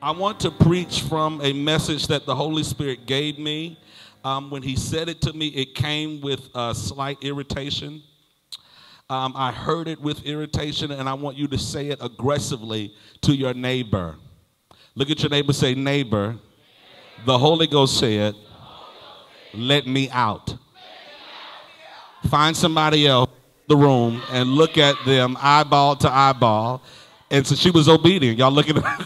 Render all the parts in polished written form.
I want to preach from a message that the Holy Spirit gave me. When he said it to me, it came with a slight irritation. I heard it with irritation, and I want you to say it aggressively to your neighbor. Look at your neighbor, say, neighbor, the Holy Ghost said, let me out. Find somebody else in the room and look at them eyeball to eyeball. And so she was obedient. Y'all look at her.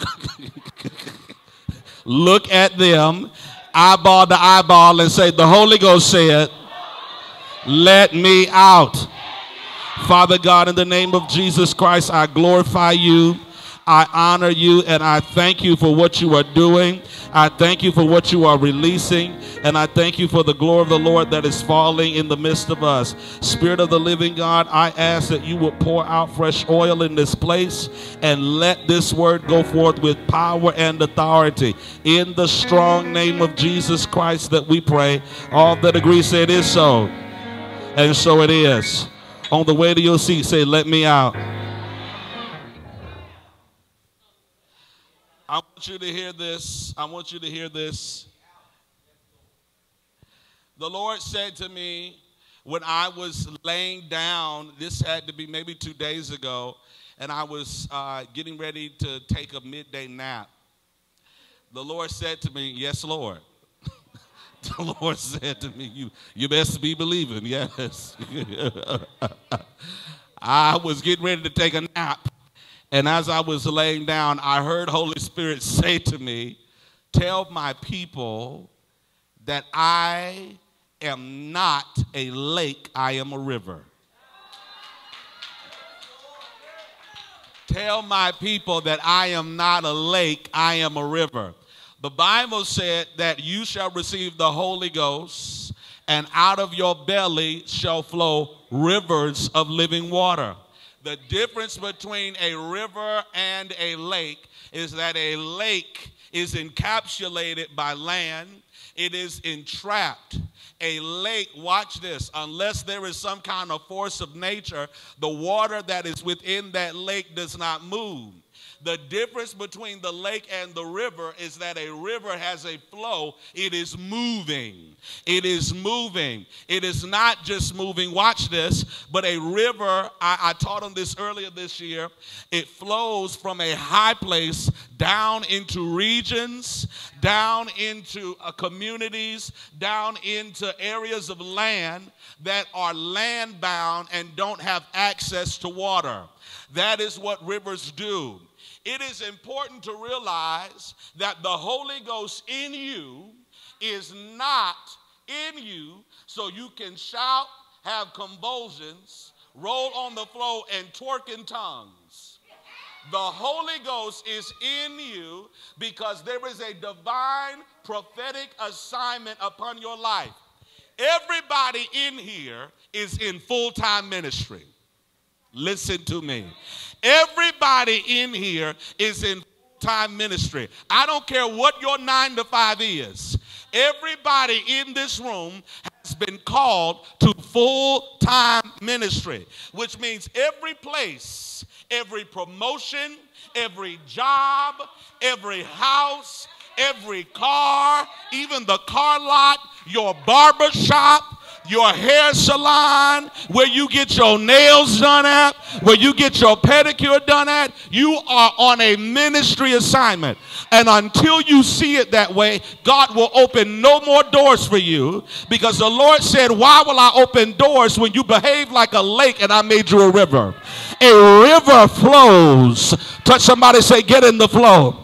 Look at them eyeball to eyeball and say, the Holy Ghost said, let me out. Father God, in the name of Jesus Christ, I glorify you. I honor you, and I thank you for what you are doing. I thank you for what you are releasing, and I thank you for the glory of the Lord that is falling in the midst of us. Spirit of the living God, I ask that you would pour out fresh oil in this place and let this word go forth with power and authority. In the strong name of Jesus Christ that we pray. All that agree say it is so, and so it is. On the way to your seat, say, let me out. I want you to hear this. I want you to hear this. The Lord said to me when I was laying down, this had to be maybe 2 days ago, and I was getting ready to take a midday nap. The Lord said to me, yes, Lord. The Lord said to me, you best be believing, yes. I was getting ready to take a nap. And as I was laying down, I heard Holy Spirit say to me, tell my people that I am not a lake, I am a river. Tell my people that I am not a lake, I am a river. The Bible said that you shall receive the Holy Ghost, and out of your belly shall flow rivers of living water. The difference between a river and a lake is that a lake is encapsulated by land. It is entrapped. A lake, watch this, unless there is some kind of force of nature, the water that is within that lake does not move. The difference between the lake and the river is that a river has a flow. It is moving. It is moving. It is not just moving, watch this, but a river, I taught on this earlier this year, it flows from a high place down into regions, down into communities, down into areas of land that are land bound and don't have access to water. That is what rivers do. It is important to realize that the Holy Ghost in you is not in you so you can shout, have convulsions, roll on the floor, and twerk in tongues. The Holy Ghost is in you because there is a divine prophetic assignment upon your life. Everybody in here is in full-time ministry. Listen to me. Everybody in here is in full-time ministry. I don't care what your 9 to 5 is. Everybody in this room has been called to full-time ministry, which means every place, every promotion, every job, every house, every car, even the car lot, your barber shop, your hair salon, where you get your nails done at, where you get your pedicure done at, you are on a ministry assignment. And until you see it that way, God will open no more doors for you, because the Lord said, why will I open doors when you behave like a lake and I made you a river? A river flows. Touch somebody, say, get in the flow.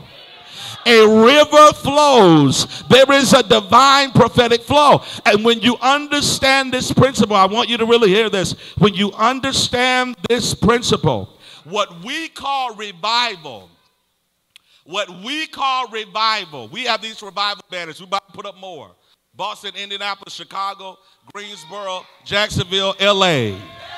A river flows. There is a divine prophetic flow. And when you understand this principle, I want you to really hear this. When you understand this principle, what we call revival, we have these revival banners. We about to put up more. Boston, Indianapolis, Chicago, Greensboro, Jacksonville, LA.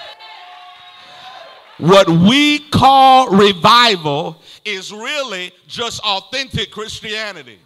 What we call revival is really just authentic Christianity.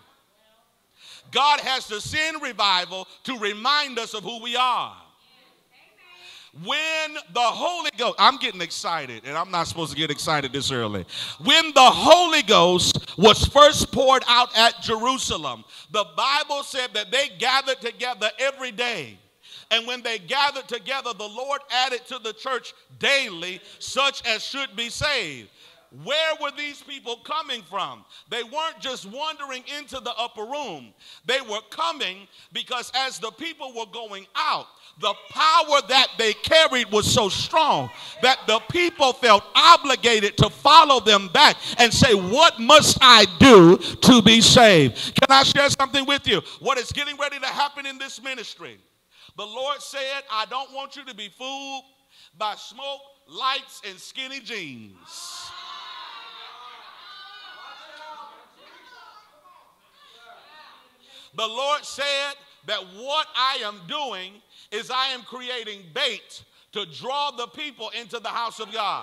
God has to send revival to remind us of who we are. When the Holy Ghost, I'm getting excited, and I'm not supposed to get excited this early. When the Holy Ghost was first poured out at Jerusalem, the Bible said that they gathered together every day. And when they gathered together, the Lord added to the church daily such as should be saved. Where were these people coming from? They weren't just wandering into the upper room. They were coming because as the people were going out, the power that they carried was so strong that the people felt obligated to follow them back and say, what must I do to be saved? Can I share something with you? What is getting ready to happen in this ministry? The Lord said, I don't want you to be fooled by smoke, lights, and skinny jeans. The Lord said that what I am doing is I am creating bait to draw the people into the house of God.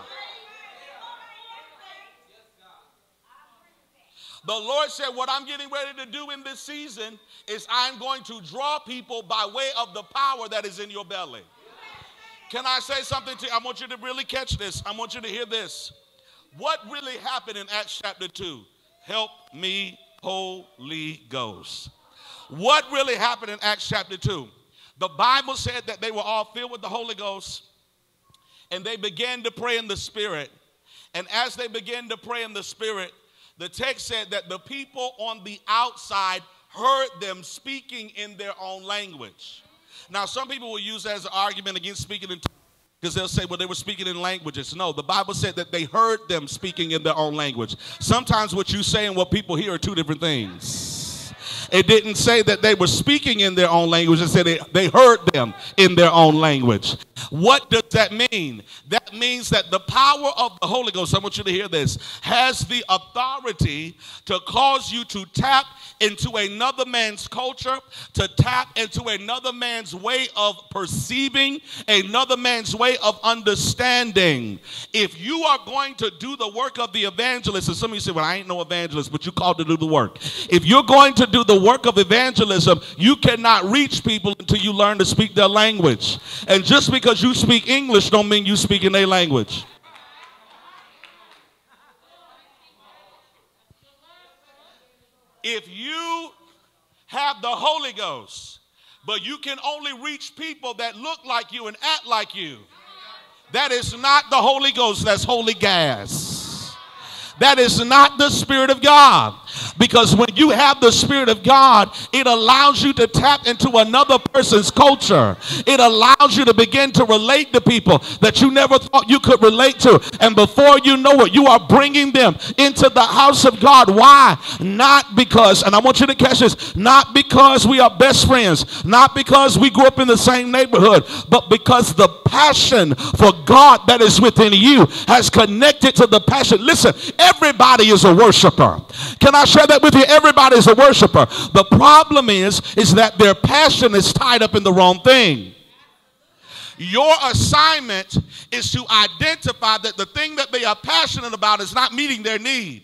The Lord said what I'm getting ready to do in this season is I'm going to draw people by way of the power that is in your belly. Can I say something to you? I want you to really catch this. I want you to hear this. What really happened in Acts chapter 2? Help me, Holy Ghost. What really happened in Acts chapter 2? The Bible said that they were all filled with the Holy Ghost, and they began to pray in the Spirit. And as they began to pray in the Spirit, the text said that the people on the outside heard them speaking in their own language. Now, some people will use that as an argument against speaking in tongues because they'll say, well, they were speaking in languages. No, the Bible said that they heard them speaking in their own language. Sometimes what you say and what people hear are two different things. It didn't say that they were speaking in their own language. It said they heard them in their own language. What does that mean? That means that the power of the Holy Ghost, I want you to hear this, has the authority to cause you to tap into another man's culture, to tap into another man's way of perceiving, another man's way of understanding. If you are going to do the work of the evangelist, and some of you say, well, I ain't no evangelist, but you called to do the work. If you're going to do the work of evangelism, you cannot reach people until you learn to speak their language. And just because you speak English don't mean you speak in their language. If you have the Holy Ghost, but you can only reach people that look like you and act like you, that is not the Holy Ghost, that's holy gas. That is not the Spirit of God. Because when you have the Spirit of God, it allows you to tap into another person's culture. It allows you to begin to relate to people that you never thought you could relate to. And before you know it, you are bringing them into the house of God. Why? Not because, and I want you to catch this, not because we are best friends, not because we grew up in the same neighborhood, but because the passion for God that is within you has connected to the passion. Listen, everybody is a worshiper. Can I share that with you? Everybody is a worshiper. The problem is that their passion is tied up in the wrong thing. Your assignment is to identify that the thing that they are passionate about is not meeting their need.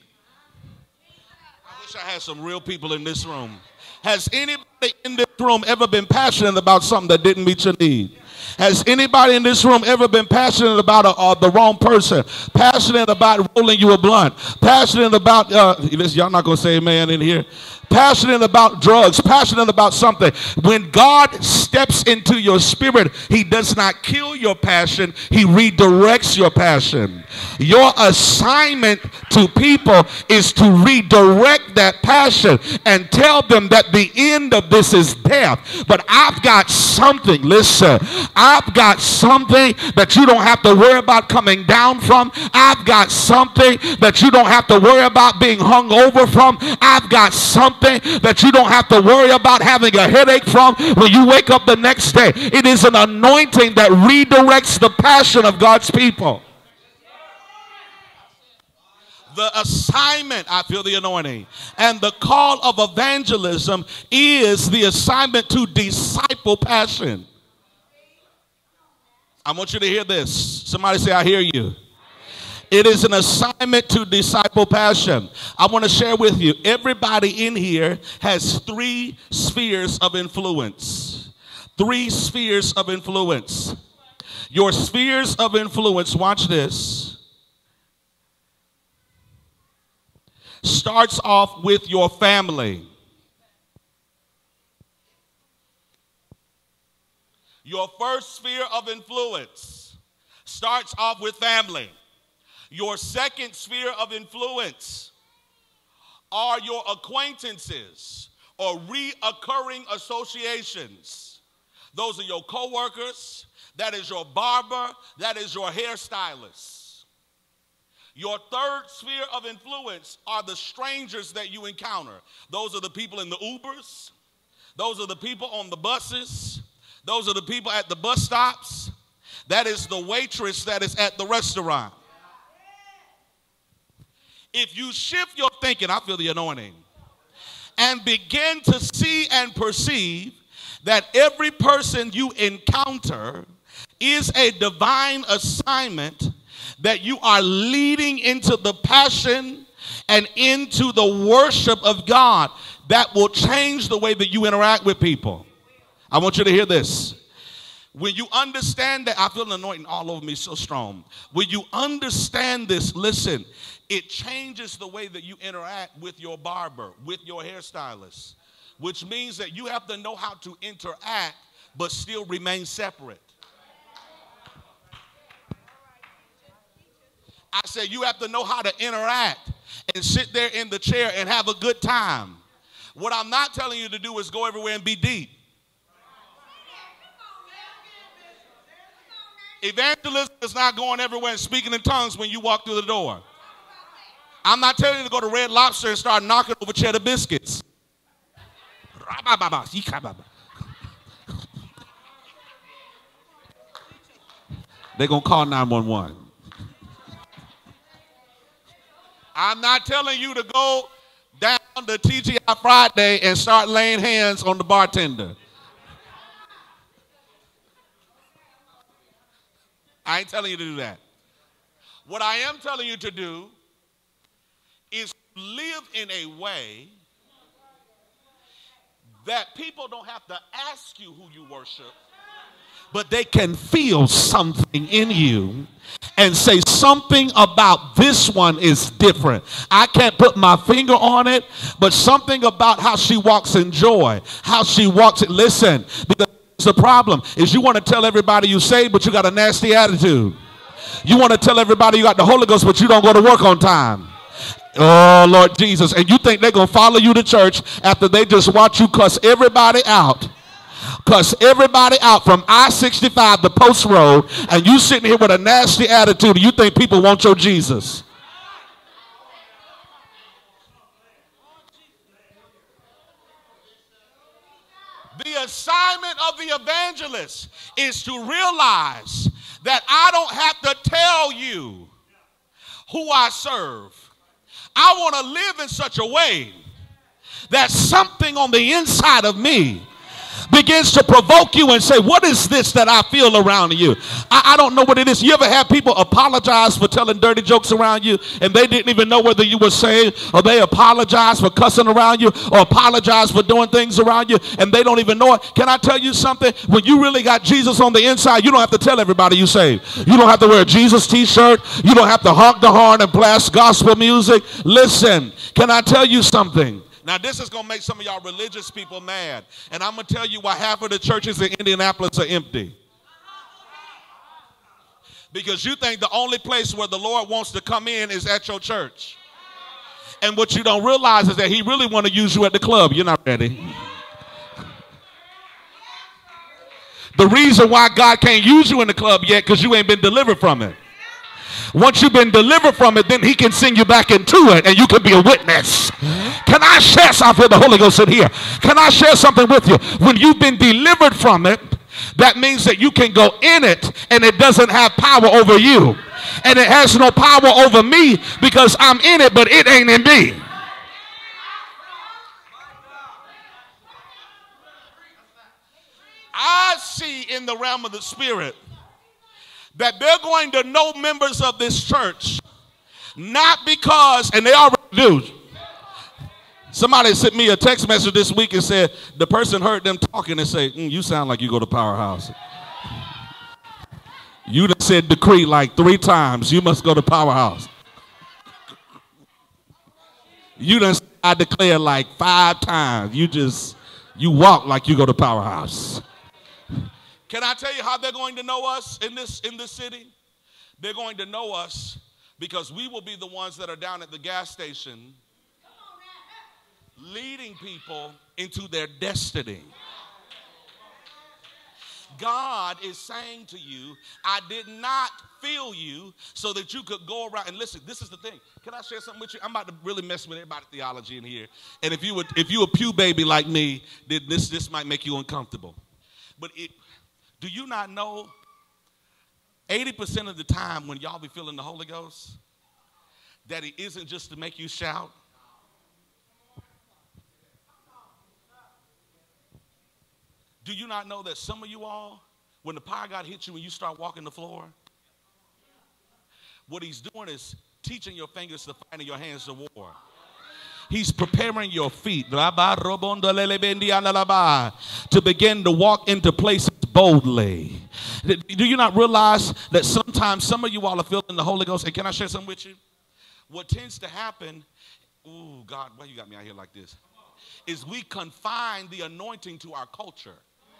I wish I had some real people in this room. Has anybody in this room ever been passionate about something that didn't meet your need? Has anybody in this room ever been passionate about the wrong person? Passionate about rolling you a blunt? Passionate about, y'all not going to say amen in here. Passionate about drugs, passionate about something. When God steps into your spirit, he does not kill your passion, he redirects your passion. Your assignment to people is to redirect that passion and tell them that the end of this is death. But I've got something, listen, I've got something that you don't have to worry about coming down from. I've got something that you don't have to worry about being hung over from. I've got something that you don't have to worry about having a headache from when you wake up the next day. It is an anointing that redirects the passion of God's people. The assignment, I feel the anointing, and the call of evangelism is the assignment to disciple passion. I want you to hear this. Somebody say, I hear you. It is an assignment to disciple passion. I want to share with you, everybody in here has 3 spheres of influence. 3 spheres of influence. Your spheres of influence, watch this, starts off with your family. Your first sphere of influence starts off with family. Your second sphere of influence are your acquaintances or reoccurring associations. Those are your coworkers. That is your barber. That is your hairstylist. Your third sphere of influence are the strangers that you encounter. Those are the people in the Ubers. Those are the people on the buses. Those are the people at the bus stops. That is the waitress that is at the restaurant. If you shift your thinking, I feel the anointing, and begin to see and perceive that every person you encounter is a divine assignment that you are leading into the passion and into the worship of God, that will change the way that you interact with people. I want you to hear this. When you understand that, I feel an anointing all over me so strong. When you understand this, listen, it changes the way that you interact with your barber, with your hairstylist, which means that you have to know how to interact but still remain separate. I said you have to know how to interact and sit there in the chair and have a good time. What I'm not telling you to do is go everywhere and be deep. Evangelism is not going everywhere and speaking in tongues when you walk through the door. I'm not telling you to go to Red Lobster and start knocking over cheddar biscuits. They're going to call 911. I'm not telling you to go down to TGI Friday and start laying hands on the bartender. I ain't telling you to do that. What I am telling you to do is live in a way that people don't have to ask you who you worship, but they can feel something in you and say something about this one is different. I can't put my finger on it, but something about how she walks in joy, how she walks. Listen, because the problem is you want to tell everybody you saved, but you got a nasty attitude. You want to tell everybody you got the Holy Ghost, but you don't go to work on time. Oh, Lord Jesus. And you think they're going to follow you to church after they just watch you cuss everybody out. Cuss everybody out from I-65 to Post Road, and you sitting here with a nasty attitude, and you think people want your Jesus. The assignment of the evangelist is to realize that I don't have to tell you who I serve. I want to live in such a way that something on the inside of me begins to provoke you and say, what is this that I feel around you? I don't know what it is. You ever have people apologize for telling dirty jokes around you and they didn't even know whether you were saved, or they apologize for cussing around you, or apologize for doing things around you and they don't even know it? Can I tell you something? When you really got Jesus on the inside, you don't have to tell everybody you saved. You don't have to wear a Jesus t-shirt. You don't have to honk the horn and blast gospel music. Listen, can I tell you something? Now, this is going to make some of y'all religious people mad. And I'm going to tell you why half of the churches in Indianapolis are empty. Because you think the only place where the Lord wants to come in is at your church. And what you don't realize is that he really wants to use you at the club. You're not ready. The reason why God can't use you in the club yet, because you ain't been delivered from it. Once you've been delivered from it, then he can send you back into it and you can be a witness. Can I share something? The Holy Ghost in here. Can I share something with you? When you've been delivered from it, that means that you can go in it and it doesn't have power over you. And it has no power over me because I'm in it, but it ain't in me. I see in the realm of the spirit that they're going to know members of this church, not because, and they already do. Somebody sent me a text message this week and said the person heard them talking and say, you sound like you go to Powerhouse. You done said decree like 3 times. You must go to Powerhouse. You done said I declare like 5 times. You walk like you go to Powerhouse. Can I tell you how they're going to know us in this city? They're going to know us because we will be the ones that are down at the gas station leading people into their destiny. God is saying to you, I did not fill you so that you could go around. And listen, this is the thing. Can I share something with you? I'm about to really mess with everybody's theology in here. And if you a pew baby like me, then this might make you uncomfortable. But do you not know 80% of the time when y'all be feeling the Holy Ghost, that it isn't just to make you shout? Do you not know that some of you all, when the power of God hits you and you start walking the floor, what he's doing is teaching your fingers to fight and your hands to war. He's preparing your feet to begin to walk into places boldly. Do you not realize that sometimes some of you all are feeling the Holy Ghost? And can I share something with you? What tends to happen, oh God, why you got me out here like this? Is we confine the anointing to our culture.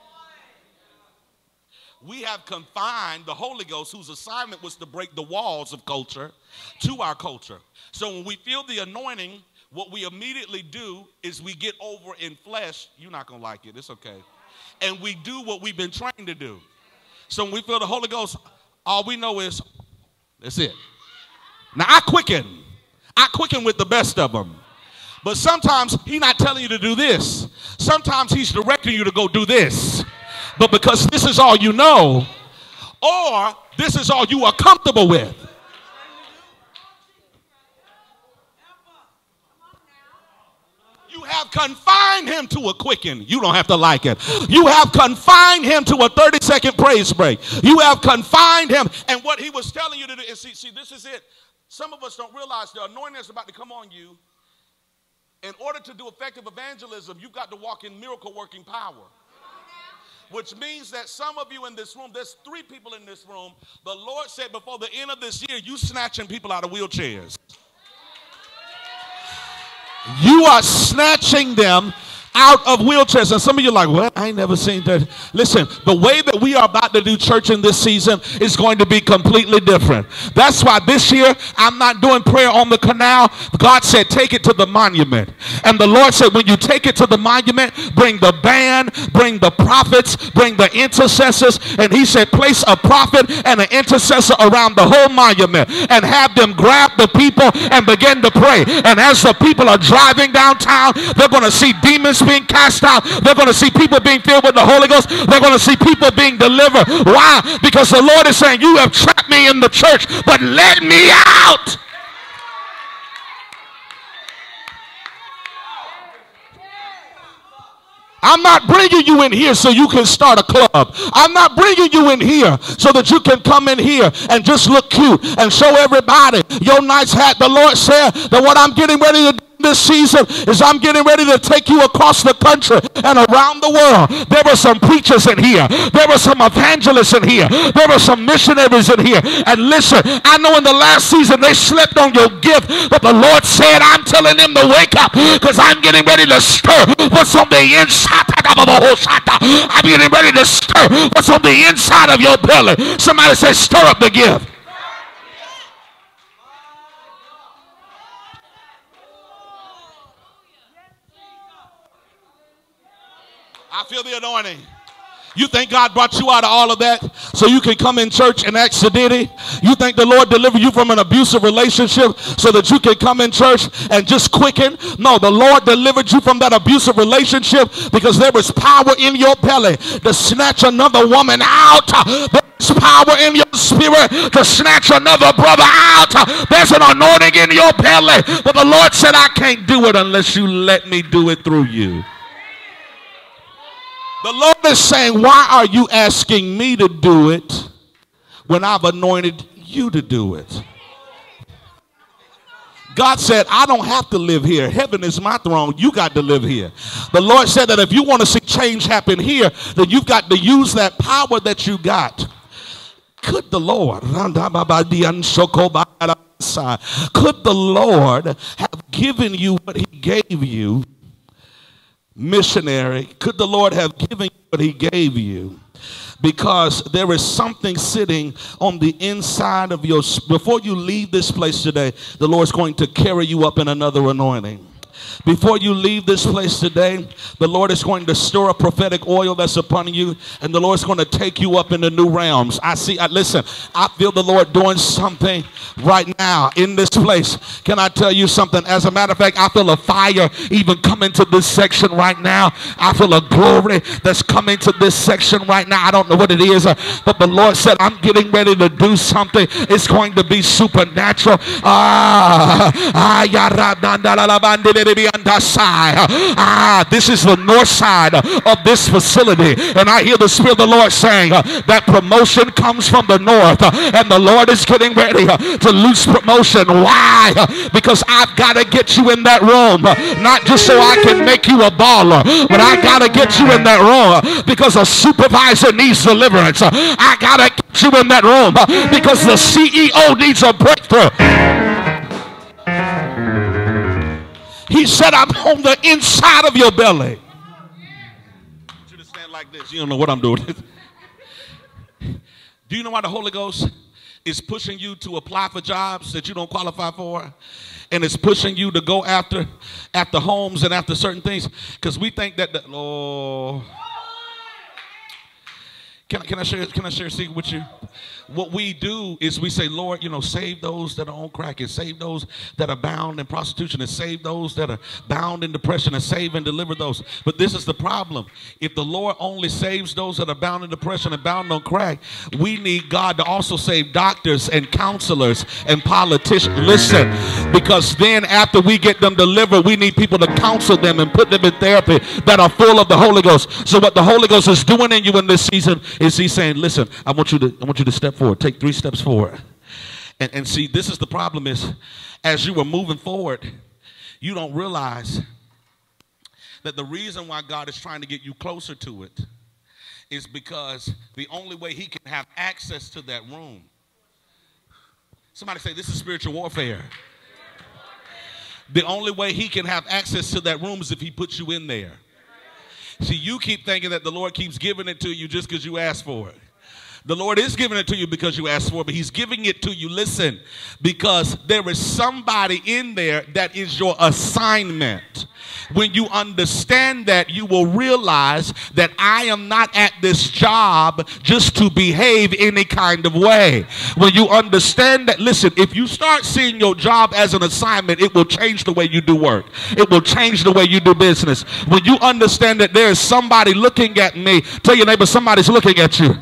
We have confined the Holy Ghost, whose assignment was to break the walls of culture, to our culture. So when we feel the anointing, what we immediately do is we get over in flesh. You're not going to like it. It's okay. And we do what we've been trained to do. So when we feel the Holy Ghost, all we know is, that's it. Now, I quicken with the best of them. But sometimes he's not telling you to do this. Sometimes he's directing you to go do this. But because this is all you know, or this is all you are comfortable with. You have confined him to a quicken. You don't have to like it. You have confined him to a 30-second praise break. You have confined him. And what he was telling you to do, is see, this is it. Some of us don't realize the anointing is about to come on you. In order to do effective evangelism, you've got to walk in miracle working power. Which means that some of you in this room, there's 3 people in this room, the Lord said before the end of this year, you snatching people out of wheelchairs. You are snatching them out of wheelchairs. And some of you are like, well, I ain't never seen that. Listen, the way that we are about to do church in this season is going to be completely different. That's why this year I'm not doing prayer on the canal. God said, take it to the monument. And the Lord said, when you take it to the monument, bring the band, bring the prophets, bring the intercessors. And he said, place a prophet and an intercessor around the whole monument and have them grab the people and begin to pray. And as the people are driving downtown, they're going to see demons being cast out. They're going to see people being filled with the Holy Ghost. They're going to see people being delivered. Why? Because the Lord is saying, you have trapped me in the church, but let me out. I'm not bringing you in here so you can start a club. I'm not bringing you in here so that you can come in here and just look cute and show everybody your nice hat. The Lord said that what I'm getting ready to do this season is I'm getting ready to take you across the country and around the world. There were some preachers in here. There were some evangelists in here. There were some missionaries in here. And listen, I know in the last season they slept on your gift, but the Lord said, I'm telling them to wake up because I'm getting ready to stir what's on the inside. I'm getting ready to stir what's on the inside of your belly. Somebody say, stir up the gift. I feel the anointing. You think God brought you out of all of that so you can come in church and act sedity? You think the Lord delivered you from an abusive relationship so that you can come in church and just quicken? No, the Lord delivered you from that abusive relationship because there was power in your belly to snatch another woman out. There's power in your spirit to snatch another brother out. There's an anointing in your belly. But the Lord said, I can't do it unless you let me do it through you. The Lord is saying, why are you asking me to do it when I've anointed you to do it? God said, I don't have to live here. Heaven is my throne. You got to live here. The Lord said that if you want to see change happen here, then you've got to use that power that you got. could the Lord have given you what he gave you, missionary? Could the Lord have given you what he gave you? Because there is something sitting on the inside of your, before you leave this place today, the Lord's going to carry you up in another anointing. Before you leave this place today, the Lord is going to stir a prophetic oil that's upon you, and the Lord's going to take you up into new realms. Listen, I feel the Lord doing something right now in this place. Can I tell you something? As a matter of fact, I feel a fire even coming to this section right now. I feel a glory that's coming to this section right now. I don't know what it is, but the Lord said, I'm getting ready to do something. It's going to be supernatural. This is the north side of this facility, and I hear the Spirit of the Lord saying that promotion comes from the north, and the Lord is getting ready to loose promotion. Why? Because I've got to get you in that room, not just so I can make you a baller, but I got to get you in that room because a supervisor needs deliverance. I got to get you in that room because the CEO needs a breakthrough. He said, I'm on the inside of your belly. I want you to stand like this. You don't know what I'm doing. Do you know why the Holy Ghost is pushing you to apply for jobs that you don't qualify for? And it's pushing you to go after homes and after certain things? Because we think that Can I share a secret with you? What we do is we say, Lord, save those that are on crack, and save those that are bound in prostitution, and save those that are bound in depression, and save and deliver those. But this is the problem. If the Lord only saves those that are bound in depression and bound on crack, we need God to also save doctors and counselors and politicians. Listen, because then after we get them delivered, we need people to counsel them and put them in therapy that are full of the Holy Ghost. So what the Holy Ghost is doing in you in this season is he's saying, listen, I want you to step forward. Take 3 steps forward. And see, this is the problem is, as you were moving forward, you don't realize that the reason why God is trying to get you closer to it is because the only way he can have access to that room. Somebody say, this is spiritual warfare. The only way he can have access to that room is if he puts you in there. See, you keep thinking that the Lord keeps giving it to you just because you asked for it. The Lord is giving it to you because you asked for it, but he's giving it to you, listen, because there is somebody in there that is your assignment. When you understand that, you will realize that I am not at this job just to behave any kind of way. When you understand that, listen, if you start seeing your job as an assignment, it will change the way you do work. It will change the way you do business. When you understand that there is somebody looking at me, tell your neighbor, somebody's looking at you.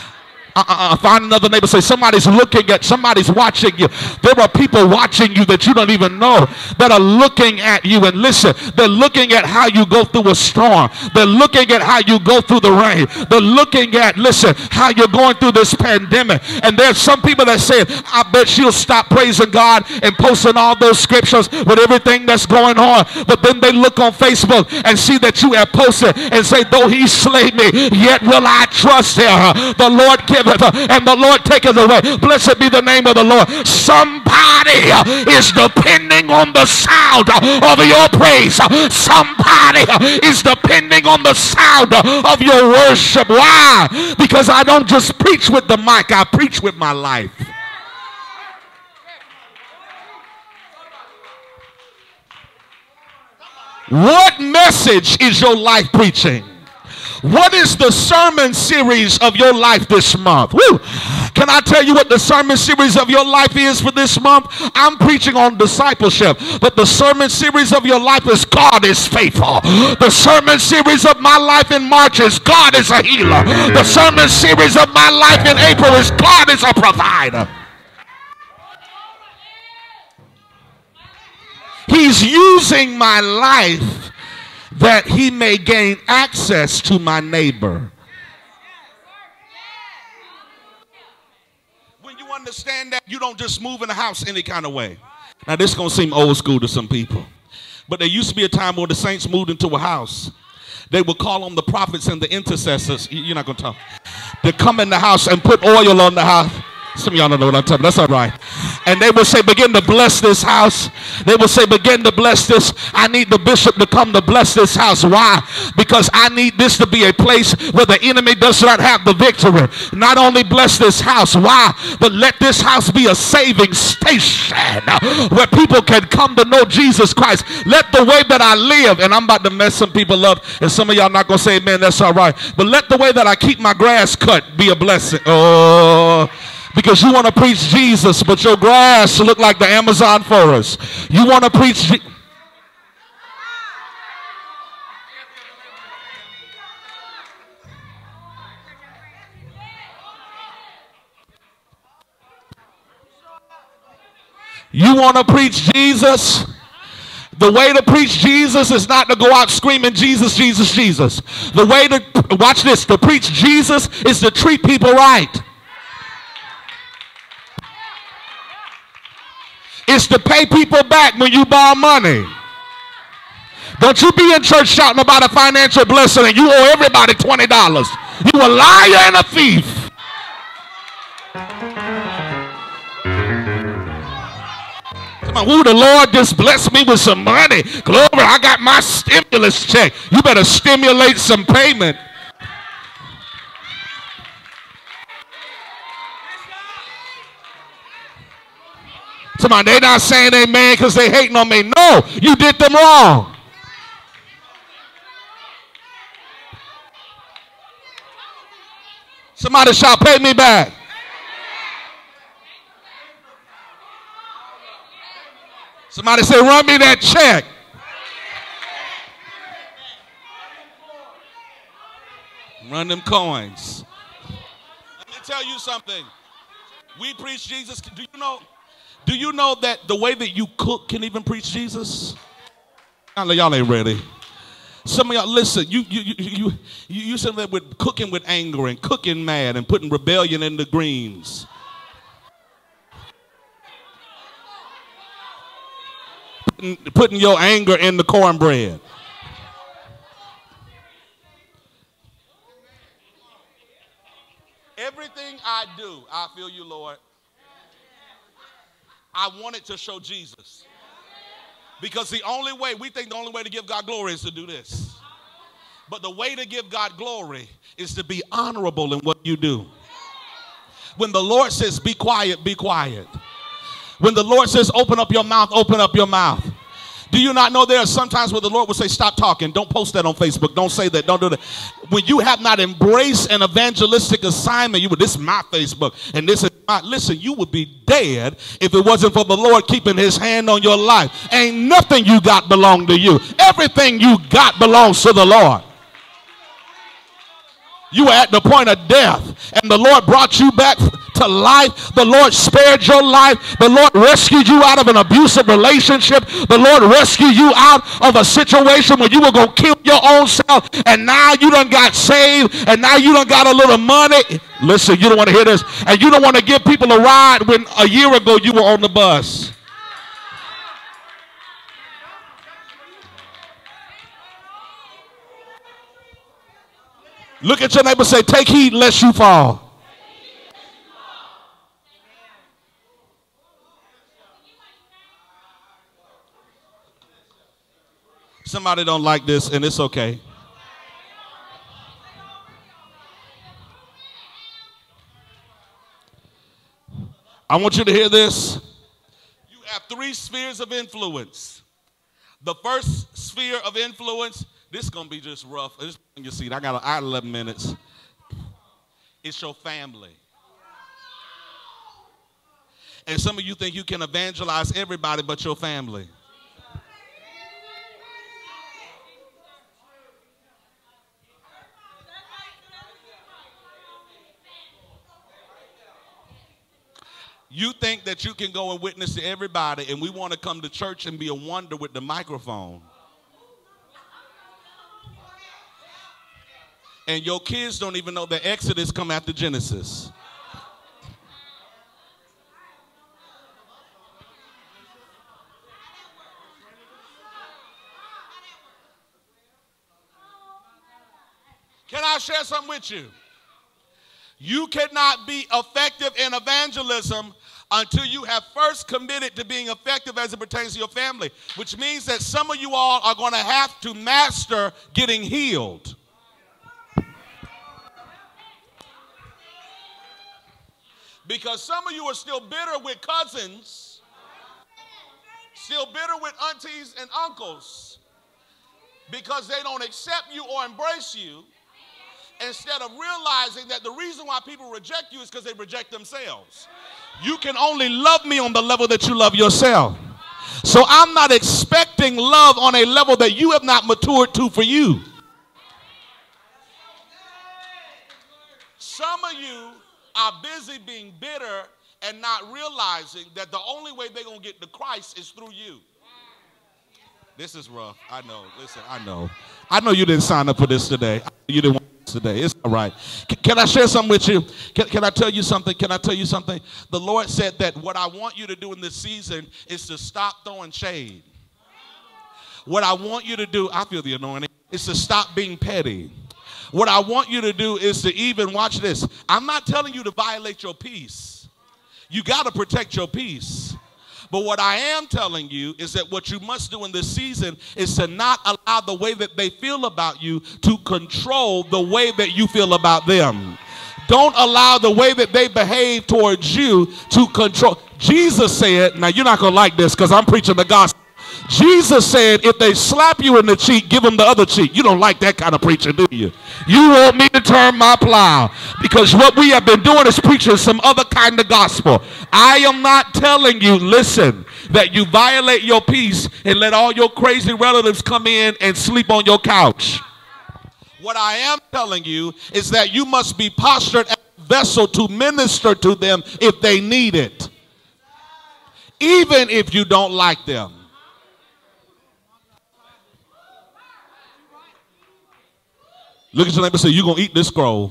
Find another neighbor, say, somebody's watching you. There are people watching you that you don't even know that are looking at you. And listen, they're looking at how you go through a storm. They're looking at how you go through the rain. They're looking at, listen, how you're going through this pandemic. And there's some people that say, I bet she'll stop praising God and posting all those scriptures with everything that's going on. But then they look on Facebook and see that you have posted and say, though he slay me, yet will I trust him. The Lord giveth and the Lord taketh away. Blessed be the name of the Lord. Somebody is depending on the sound of your praise. Somebody is depending on the sound of your worship. Why? Because I don't just preach with the mic, I preach with my life. What message is your life preaching? What is the sermon series of your life this month? Woo. Can I tell you what the sermon series of your life is for this month? I'm preaching on discipleship, but the sermon series of your life is God is faithful. The sermon series of my life in March is God is a healer. The sermon series of my life in April is God is a provider. He's using my life that he may gain access to my neighbor. When you understand that, you don't just move in the house any kind of way. Now this is going to seem old school to some people, but there used to be a time when the saints moved into a house they would call on the prophets and the intercessors. You're not going to talk. To come in the house and put oil on the house. Some of y'all don't know what I'm talking about. That's all right. And they will say, begin to bless this house. They will say, begin to bless this. I need the bishop to come to bless this house. Why? Because I need this to be a place where the enemy does not have the victory. Not only bless this house. Why? But let this house be a saving station where people can come to know Jesus Christ. Let the way that I live, and I'm about to mess some people up, and some of y'all not going to say amen, that's all right. But let the way that I keep my grass cut be a blessing. Oh, because you want to preach Jesus, but your grass look like the Amazon forest. You want to preach You want to preach Jesus? The way to preach Jesus is not to go out screaming Jesus, Jesus, Jesus. The way to, watch this, to preach Jesus is to treat people right. It's to pay people back when you borrow money. Don't you be in church shouting about a financial blessing and you owe everybody $20. You a liar and a thief. Come on, ooh, the Lord just blessed me with some money. Glory, I got my stimulus check. You better stimulate some payment. Somebody, they not saying amen because they hating on me. No, you did them wrong. Somebody shout, pay me back. Somebody say, run me that check. Run them coins. Let me tell you something. We preach Jesus. Do you know that the way that you cook can even preach Jesus? Y'all ain't ready. Some of y'all, listen, you said that with cooking with anger and cooking mad and putting rebellion in the greens. Putting your anger in the cornbread. Everything I do, I feel you, Lord. I want it to show Jesus. Because the only way, we think the only way to give God glory is to do this. But the way to give God glory is to be honorable in what you do. When the Lord says, be quiet, be quiet. When the Lord says, open up your mouth, open up your mouth. Do you not know there are sometimes where the Lord will say, stop talking. Don't post that on Facebook. Don't say that. Don't do that. When you have not embraced an evangelistic assignment, this is my Facebook and this is my, listen, you would be dead if it wasn't for the Lord keeping his hand on your life. Ain't nothing you got belong to you. Everything you got belongs to the Lord. You were at the point of death and the Lord brought you back to life. The Lord spared your life. The Lord rescued you out of an abusive relationship. The Lord rescued you out of a situation where you were going to kill your own self, and now you done got saved, and now you done got a little money. Listen, you don't want to hear this, and you don't want to give people a ride when a year ago you were on the bus. Look at your neighbor and say, take heed lest you fall. Somebody don't like this, and it's okay. I want you to hear this. You have 3 spheres of influence. The first sphere of influence, this is going to be just rough. Just in your seat. I got 11 minutes. It's your family. And some of you think you can evangelize everybody but your family. You think that you can go and witness to everybody, and we want to come to church and be a wonder with the microphone. And your kids don't even know that Exodus come after Genesis. Can I share something with you? You cannot be effective in evangelism until you have first committed to being effective as it pertains to your family, which means that some of you all are going to have to master getting healed. Because some of you are still bitter with cousins, still bitter with aunties and uncles, because they don't accept you or embrace you, instead of realizing that the reason why people reject you is because they reject themselves. You can only love me on the level that you love yourself. So I'm not expecting love on a level that you have not matured to for you. Some of you are busy being bitter and not realizing that the only way they're going to get to Christ is through you. This is rough. I know. Listen, I know. I know you didn't sign up for this today. You didn't want this today. It's all right. Can I share something with you? Can I tell you something? Can I tell you something? The Lord said that what I want you to do in this season is to stop throwing shade. What I want you to do, I feel the anointing, is to stop being petty. What I want you to do is to even, watch this, I'm not telling you to violate your peace. You got to protect your peace. But what I am telling you is that what you must do in this season is to not allow the way that they feel about you to control the way that you feel about them. Don't allow the way that they behave towards you to control. Jesus said, now you're not going to like this because I'm preaching the gospel. Jesus said, if they slap you in the cheek, give them the other cheek. You don't like that kind of preaching, do you? You want me to turn my plow, because what we have been doing is preaching some other kind of gospel. I am not telling you, listen, that you violate your peace and let all your crazy relatives come in and sleep on your couch. What I am telling you is that you must be postured as a vessel to minister to them if they need it, even if you don't like them. Look at your neighbor and say, you're going to eat this scroll.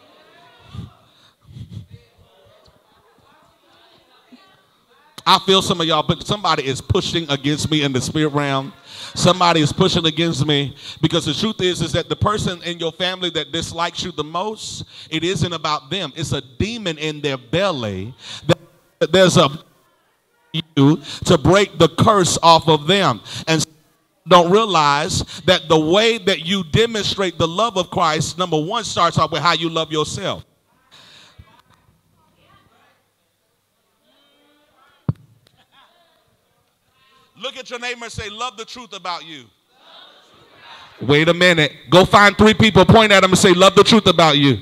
I feel some of y'all, but somebody is pushing against me in the spirit realm. Somebody is pushing against me, because the truth is that the person in your family that dislikes you the most, it isn't about them. It's a demon in their belly that there's a you to break the curse off of them. And don't realize that the way that you demonstrate the love of Christ, number one, starts off with how you love yourself. Look at your neighbor and say, love the truth about you. Wait a minute. Go find 3 people, point at them and say, love the truth about you.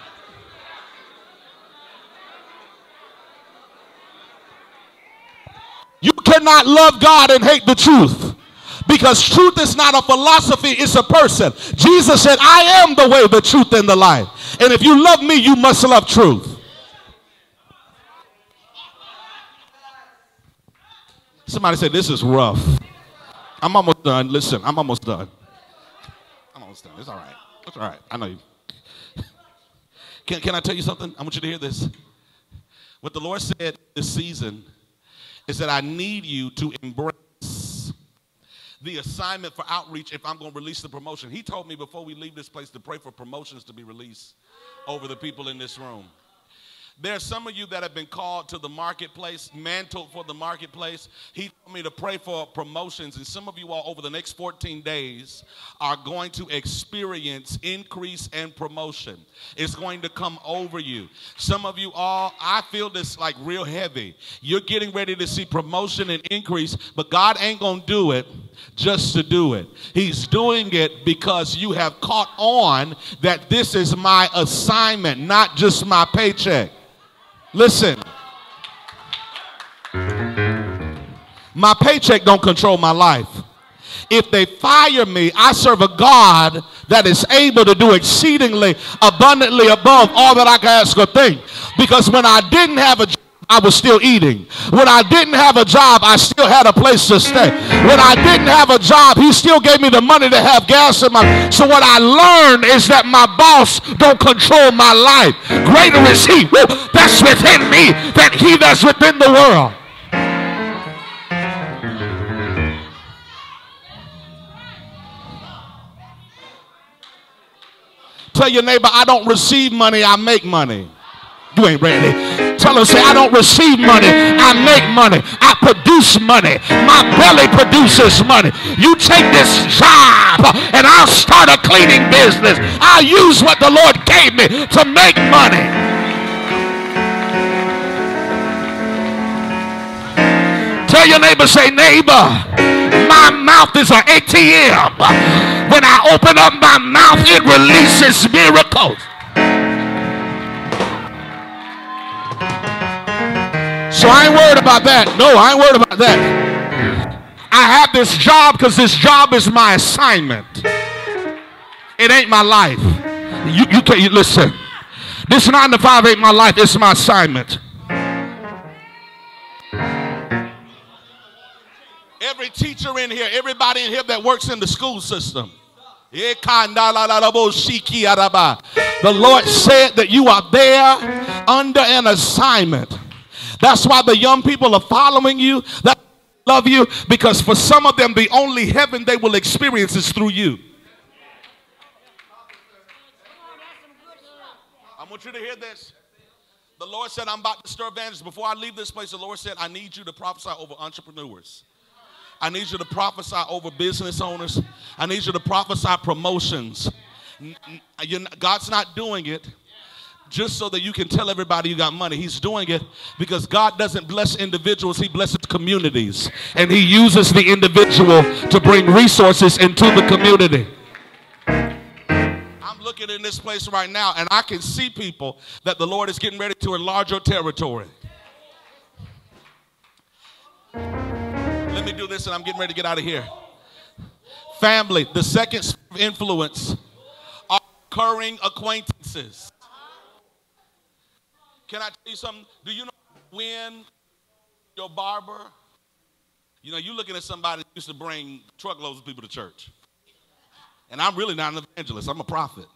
You cannot love God and hate the truth. Because truth is not a philosophy, it's a person. Jesus said, I am the way, the truth, and the life. And if you love me, you must love truth. Somebody said, this is rough. I'm almost done. Listen, I'm almost done. I'm almost done. It's all right. It's all right. I know you. Can I tell you something? I want you to hear this. What the Lord said this season is that I need you to embrace the assignment for outreach if I'm going to release the promotion. He told me before we leave this place to pray for promotions to be released over the people in this room. There are some of you that have been called to the marketplace, mantled for the marketplace. He told me to pray for promotions, and some of you all over the next 14 days are going to experience increase and promotion. It's going to come over you. Some of you all, I feel this like real heavy. You're getting ready to see promotion and increase, but God ain't going to do it just to do it. He's doing it because you have caught on that this is my assignment, not just my paycheck. Listen, my paycheck don't control my life. If they fire me, I serve a God that is able to do exceedingly abundantly above all that I can ask or think. Because when I didn't have a job, I was still eating. When I didn't have a job, I still had a place to stay. When I didn't have a job, he still gave me the money to have gas in my. So what I learned is that my boss don't control my life. Greater is he that's within me than he that's within the world. Tell your neighbor, I don't receive money, I make money. You ain't ready. Tell her, say, I don't receive money, I make money. I produce money. My belly produces money. You take this job and I'll start a cleaning business. I'll use what the Lord gave me to make money. Tell your neighbor, say, neighbor, my mouth is an ATM. When I open up my mouth, it releases miracles. So I ain't worried about that. No, I ain't worried about that. I have this job because this job is my assignment. It ain't my life. You can't listen. This 9 to 5 ain't my life. It's my assignment. Every teacher in here, everybody in here that works in the school system. The Lord said that you are there under an assignment. That's why the young people are following you. That love you, because for some of them, the only heaven they will experience is through you. I want you to hear this. The Lord said, I'm about to stir evangelists. Before I leave this place, the Lord said, I need you to prophesy over entrepreneurs. I need you to prophesy over business owners. I need you to prophesy promotions. God's not doing it just so that you can tell everybody you got money. He's doing it because God doesn't bless individuals. He blesses communities. And he uses the individual to bring resources into the community. I'm looking in this place right now and I can see people that the Lord is getting ready to enlarge your territory. Let me do this and I'm getting ready to get out of here. Family, the second influence are recurring acquaintances. Can I tell you something? Do you know when your barber, you know, you're looking at somebody who used to bring truckloads of people to church. And I'm really not an evangelist. I'm a prophet.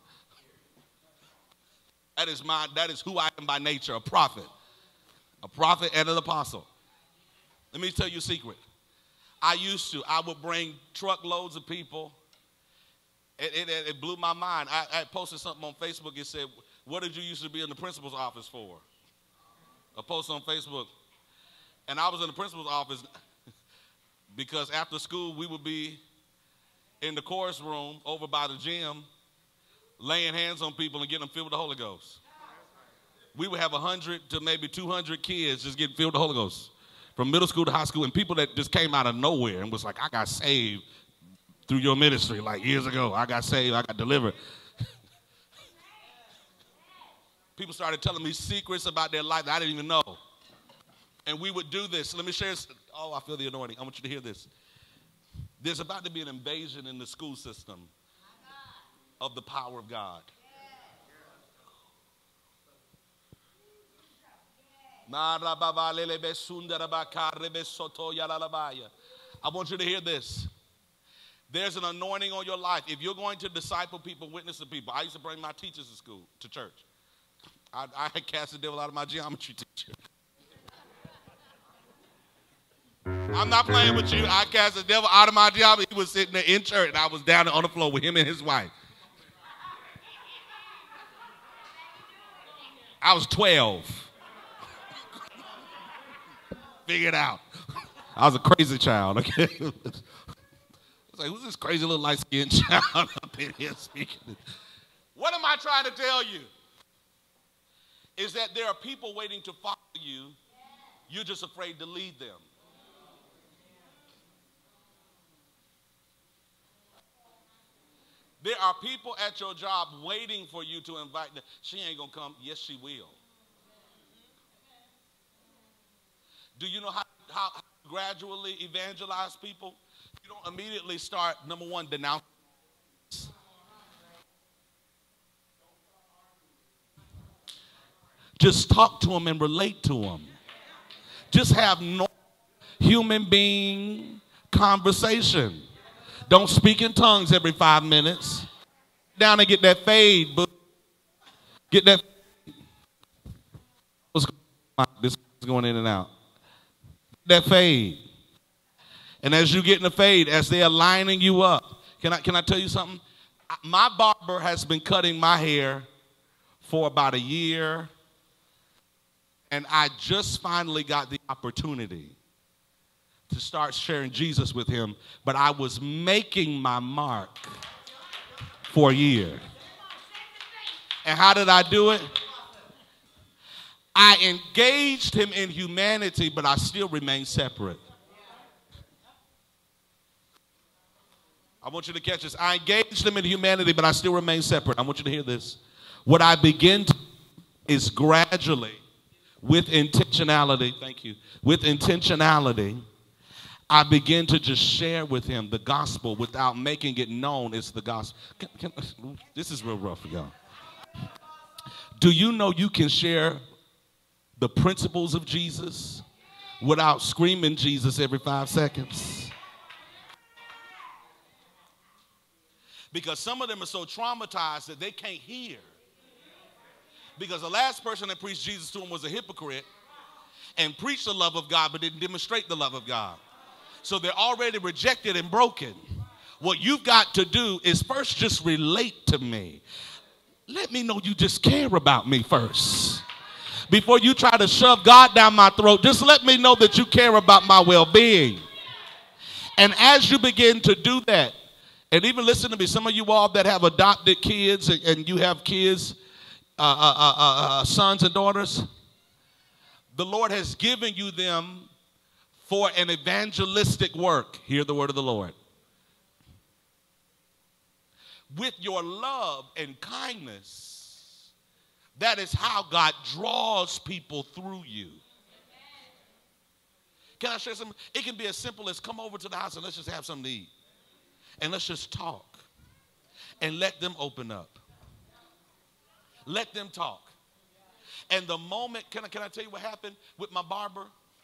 That is who I am by nature, a prophet. A prophet and an apostle. Let me tell you a secret. I would bring truckloads of people. It blew my mind. I posted something on Facebook. It said, what did you used to be in the principal's office for? A post on Facebook. And I was in the principal's office because after school we would be in the chorus room over by the gym laying hands on people and getting them filled with the Holy Ghost. We would have 100 to maybe 200 kids just getting filled with the Holy Ghost. From middle school to high school, and people that just came out of nowhere and was like, I got saved through your ministry like years ago. I got saved, I got delivered. People started telling me secrets about their life that I didn't even know. And we would do this. Let me share this. Oh, I feel the anointing. I want you to hear this. There's about to be an invasion in the school system of the power of God. I want you to hear this. There's an anointing on your life. If you're going to disciple people, witness to people. I used to bring my teachers to school, to church. I cast the devil out of my geometry teacher. I'm not playing with you. I cast the devil out of my geometry. He was sitting there in church, and I was down on the floor with him and his wife. I was 12. Figure it out. I was a crazy child, okay? I was like, who's this crazy little light-skinned child up in here speaking? What am I trying to tell you? Is that there are people waiting to follow you. You're just afraid to lead them. There are people at your job waiting for you to invite them. She ain't going to come. Yes, she will. Do you know how to gradually evangelize people? You don't immediately start, number one, denouncing. Just talk to them and relate to them. Just have no human being conversation. Don't speak in tongues every 5 minutes. Down and get that fade, boo. Get that. This is going in and out. That fade. And as you get in the fade, as they're lining you up, can I tell you something? My barber has been cutting my hair for about a year, and I just finally got the opportunity to start sharing Jesus with him, but I was making my mark for a year. And how did I do it? I engaged him in humanity, but I still remain separate. I want you to catch this. I engaged him in humanity, but I still remain separate. I want you to hear this. What I begin to do is gradually, with intentionality, thank you, with intentionality, I begin to just share with him the gospel without making it known it's the gospel. This is real rough for y'all. Do you know you can share the principles of Jesus without screaming Jesus every 5 seconds? Because some of them are so traumatized that they can't hear. Because the last person that preached Jesus to them was a hypocrite and preached the love of God but didn't demonstrate the love of God. So they're already rejected and broken. What you've got to do is first just relate to me. Let me know you just care about me first. Before you try to shove God down my throat, just let me know that you care about my well-being. And as you begin to do that, and even listen to me, some of you all that have adopted kids and you have kids, sons and daughters, the Lord has given you them for an evangelistic work. Hear the word of the Lord. With your love and kindness, that is how God draws people through you. Can I share something? It can be as simple as come over to the house and let's just have something to eat. And let's just talk. And let them open up. Let them talk. And the moment, can I tell you what happened with my barber?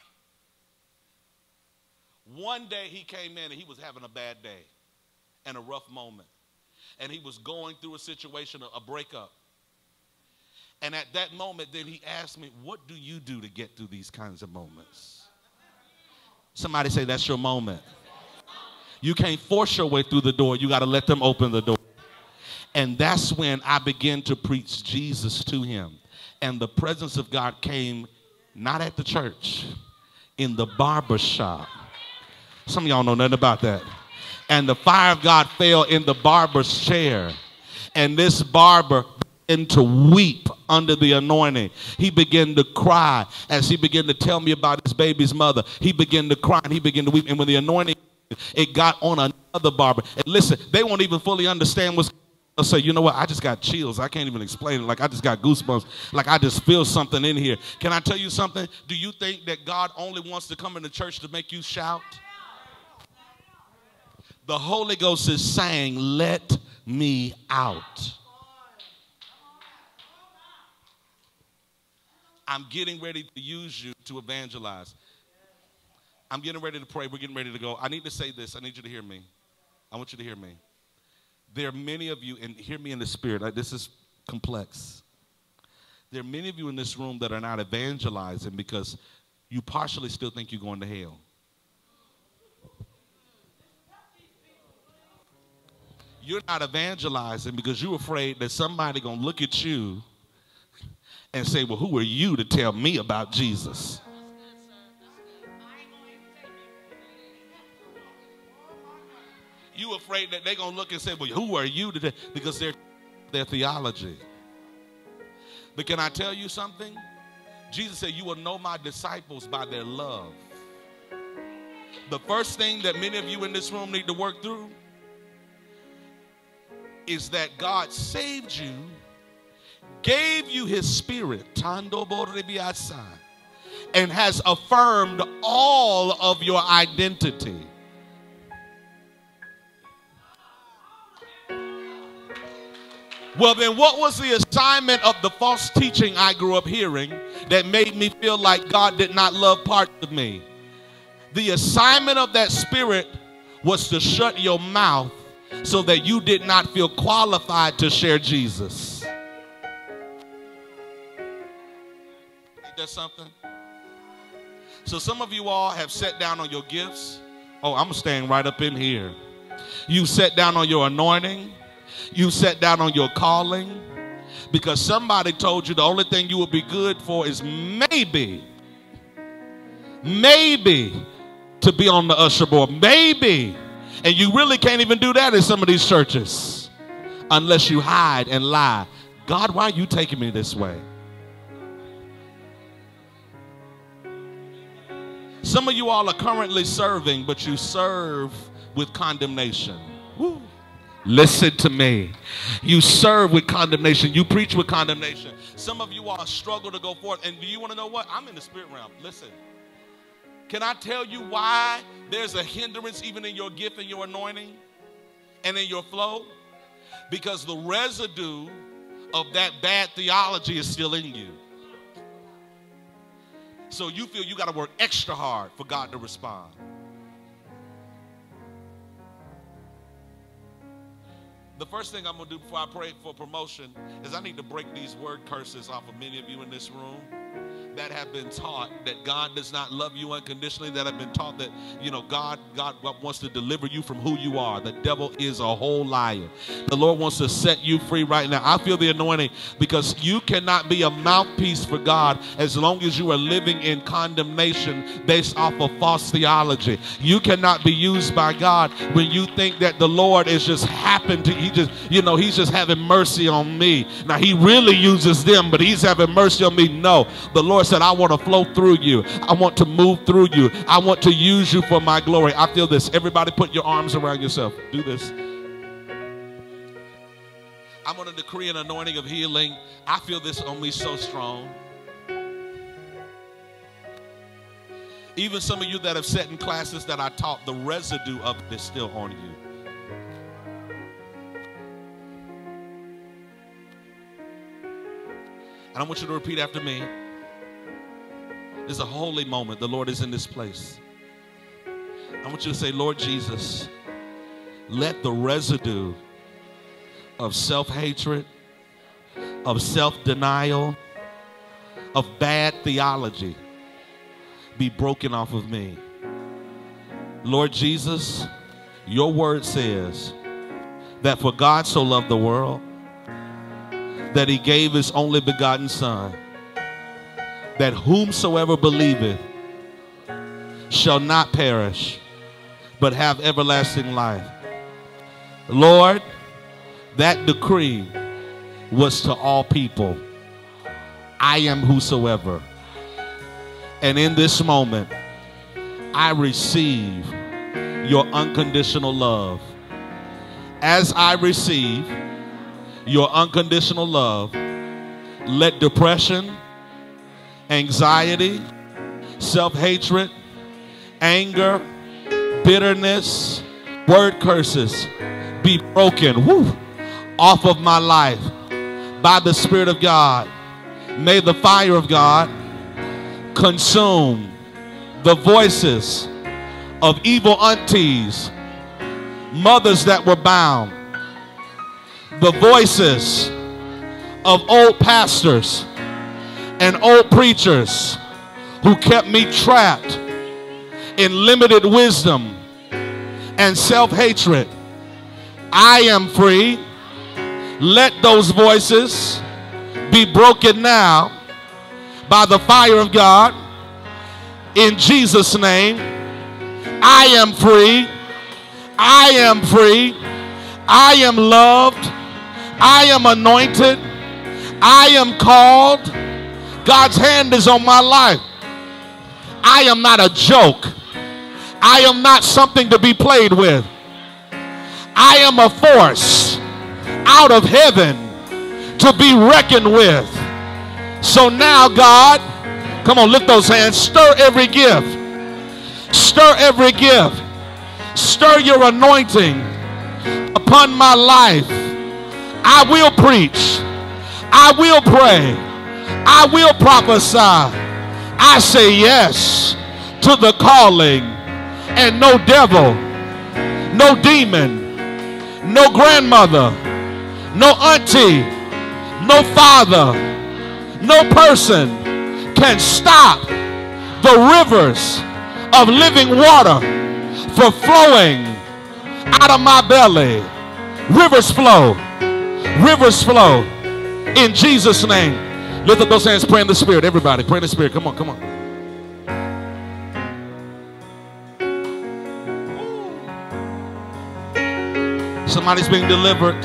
One day he came in and he was having a bad day and a rough moment. And he was going through a situation, a breakup. And at that moment, then he asked me, what do you do to get through these kinds of moments? Somebody say, that's your moment. You can't force your way through the door. You got to let them open the door. And that's when I began to preach Jesus to him. And the presence of God came not at the church, in the barber shop. Some of y'all know nothing about that. And the fire of God fell in the barber's chair. And this barber began to weep under the anointing. He began to cry as he began to tell me about his baby's mother. He began to cry and he began to weep. And when the anointing, it got on another barber. And listen, they won't even fully understand what's going on. They'll say, you know what, I just got chills. I can't even explain it. Like I just got goosebumps. Like I just feel something in here. Can I tell you something? Do you think that God only wants to come into church to make you shout? The Holy Ghost is saying, let me out. I'm getting ready to use you to evangelize. I'm getting ready to pray. We're getting ready to go. I need to say this. I need you to hear me. I want you to hear me. There are many of you, and hear me in the spirit. This is complex. There are many of you in this room that are not evangelizing because you partially still think you're going to hell. You're not evangelizing because you're afraid that somebody going to look at you and say, well, who are you to tell me about Jesus? You afraid that they're going to look and say, well, who are you to because they're their theology. But can I tell you something? Jesus said, you will know my disciples by their love. The first thing that many of you in this room need to work through is that God saved you, gave you his spirit, and has affirmed all of your identity. Well, then what was the assignment of the false teaching I grew up hearing that made me feel like God did not love parts of me? The assignment of that spirit was to shut your mouth so that you did not feel qualified to share Jesus. Ain't that something? So some of you all have sat down on your gifts. Oh, I'm staying right up in here. You sat down on your anointing. You sat down on your calling because somebody told you the only thing you will be good for is maybe to be on the usher board, maybe. And you really can't even do that in some of these churches unless you hide and lie. God, why are you taking me this way? Some of you all are currently serving, but you serve with condemnation. Woo. Listen to me. You serve with condemnation. You preach with condemnation. Some of you all struggle to go forth. And do you want to know what? I'm in the spirit realm. Listen. Can I tell you why there's a hindrance even in your gift and your anointing and in your flow? Because the residue of that bad theology is still in you. So you feel you got to work extra hard for God to respond. The first thing I'm going to do before I pray for promotion is I need to break these word curses off of many of you in this room that have been taught that God does not love you unconditionally, that have been taught that, you know, God wants to deliver you from who you are. The devil is a whole liar. The Lord wants to set you free right now. I feel the anointing because you cannot be a mouthpiece for God as long as you are living in condemnation based off of false theology. You cannot be used by God when you think that the Lord is just happened to, he's just having mercy on me. Now he really uses them, but he's having mercy on me. No, the Lord said, I want to flow through you. I want to move through you. I want to use you for my glory. I feel this. Everybody put your arms around yourself. Do this. I'm going to decree an anointing of healing. I feel this on me so strong. Even some of you that have sat in classes that I taught, the residue of it is still on you. And I want you to repeat after me. This is a holy moment. The Lord is in this place. I want you to say, Lord Jesus, let the residue of self-hatred, of self-denial, of bad theology be broken off of me. Lord Jesus, your word says that for God so loved the world that he gave his only begotten Son, that whomsoever believeth shall not perish, but have everlasting life. Lord, that decree was to all people. I am whosoever. And in this moment, I receive your unconditional love. As I receive your unconditional love, let depression, anxiety, self-hatred, anger, bitterness, word curses be broken off of my life by the Spirit of God. May the fire of God consume the voices of evil aunties, mothers that were bound, the voices of old pastors and old preachers who kept me trapped in limited wisdom and self-hatred. I am free. Let those voices be broken now by the fire of God. In Jesus' name, I am free. I am free. I am loved. I am anointed. I am called. God's hand is on my life. I am not a joke. I am not something to be played with. I am a force out of heaven to be reckoned with. So now, God, come on, lift those hands. Stir every gift. Stir every gift. Stir your anointing upon my life. I will preach. I will pray. I will prophesy. I say yes to the calling, and no devil, no demon, no grandmother, no auntie, no father, no person can stop the rivers of living water from flowing out of my belly. Rivers flow. Rivers flow. In Jesus' name. Lift up those hands, pray in the Spirit. Everybody, pray in the Spirit. Come on, come on. Somebody's being delivered.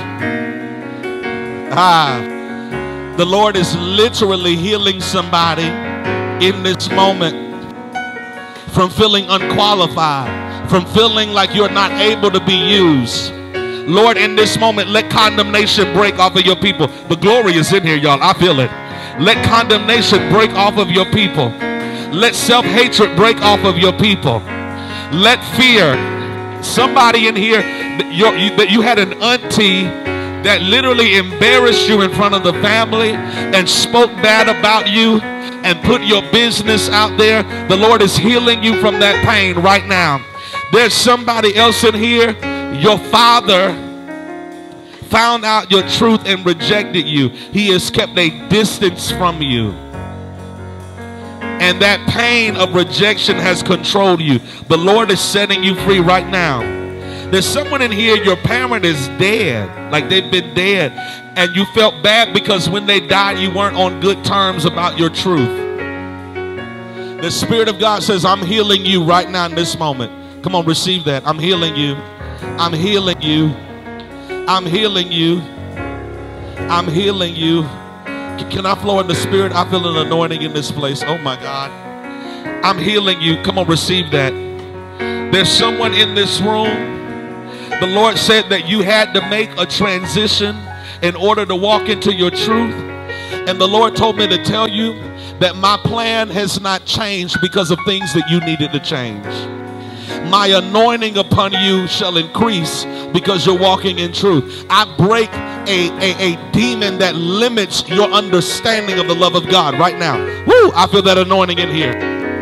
The Lord is literally healing somebody in this moment from feeling unqualified, from feeling like you're not able to be used. Lord, in this moment, let condemnation break off of your people. The glory is in here, y'all. I feel it. Let condemnation break off of your people. Let self-hatred break off of your people. Let fear. Somebody in here, that you had an auntie that literally embarrassed you in front of the family and spoke bad about you and put your business out there. The Lord is healing you from that pain right now. There's somebody else in here. Your father found out your truth and rejected you. He has kept a distance from you. And that pain of rejection has controlled you. The Lord is setting you free right now. There's someone in here, your parent is dead, like they've been dead, and you felt bad because when they died, you weren't on good terms about your truth. The Spirit of God says, I'm healing you right now in this moment. Come on, receive that. I'm healing you. I'm healing you. I'm healing you. I'm healing you. Can I flow in the Spirit? I feel an anointing in this place. Oh my God. I'm healing you. Come on, receive that. There's someone in this room. The Lord said that you had to make a transition in order to walk into your truth. And the Lord told me to tell you that my plan has not changed because of things that you needed to change. My anointing upon you shall increase because you're walking in truth. I break a demon that limits your understanding of the love of God right now. Woo! I feel that anointing in here.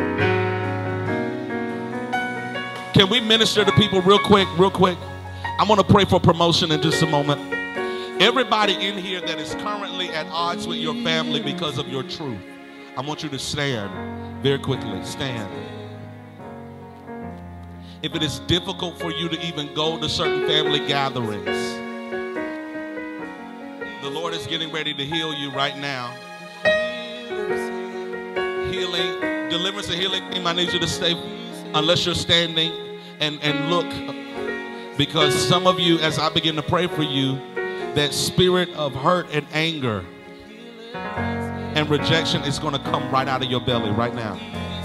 Can we minister to people real quick, real quick? I'm going to pray for promotion in just a moment. Everybody in here that is currently at odds with your family because of your truth, I want you to stand very quickly. Stand. If it is difficult for you to even go to certain family gatherings, the Lord is getting ready to heal you right now. Healing, deliverance and healing team, I need you to stay unless you're standing and look, because some of you, as I begin to pray for you, that spirit of hurt and anger and rejection is going to come right out of your belly right now.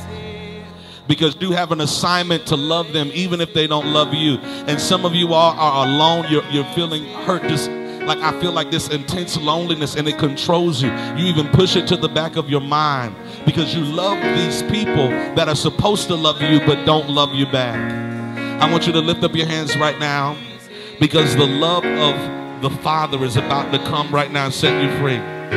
Because you have an assignment to love them even if they don't love you. And some of you all are alone. You're feeling hurt, just like I feel like this intense loneliness, and it controls you. You even push it to the back of your mind because you love these people that are supposed to love you but don't love you back. I want you to lift up your hands right now, because the love of the Father is about to come right now and set you free.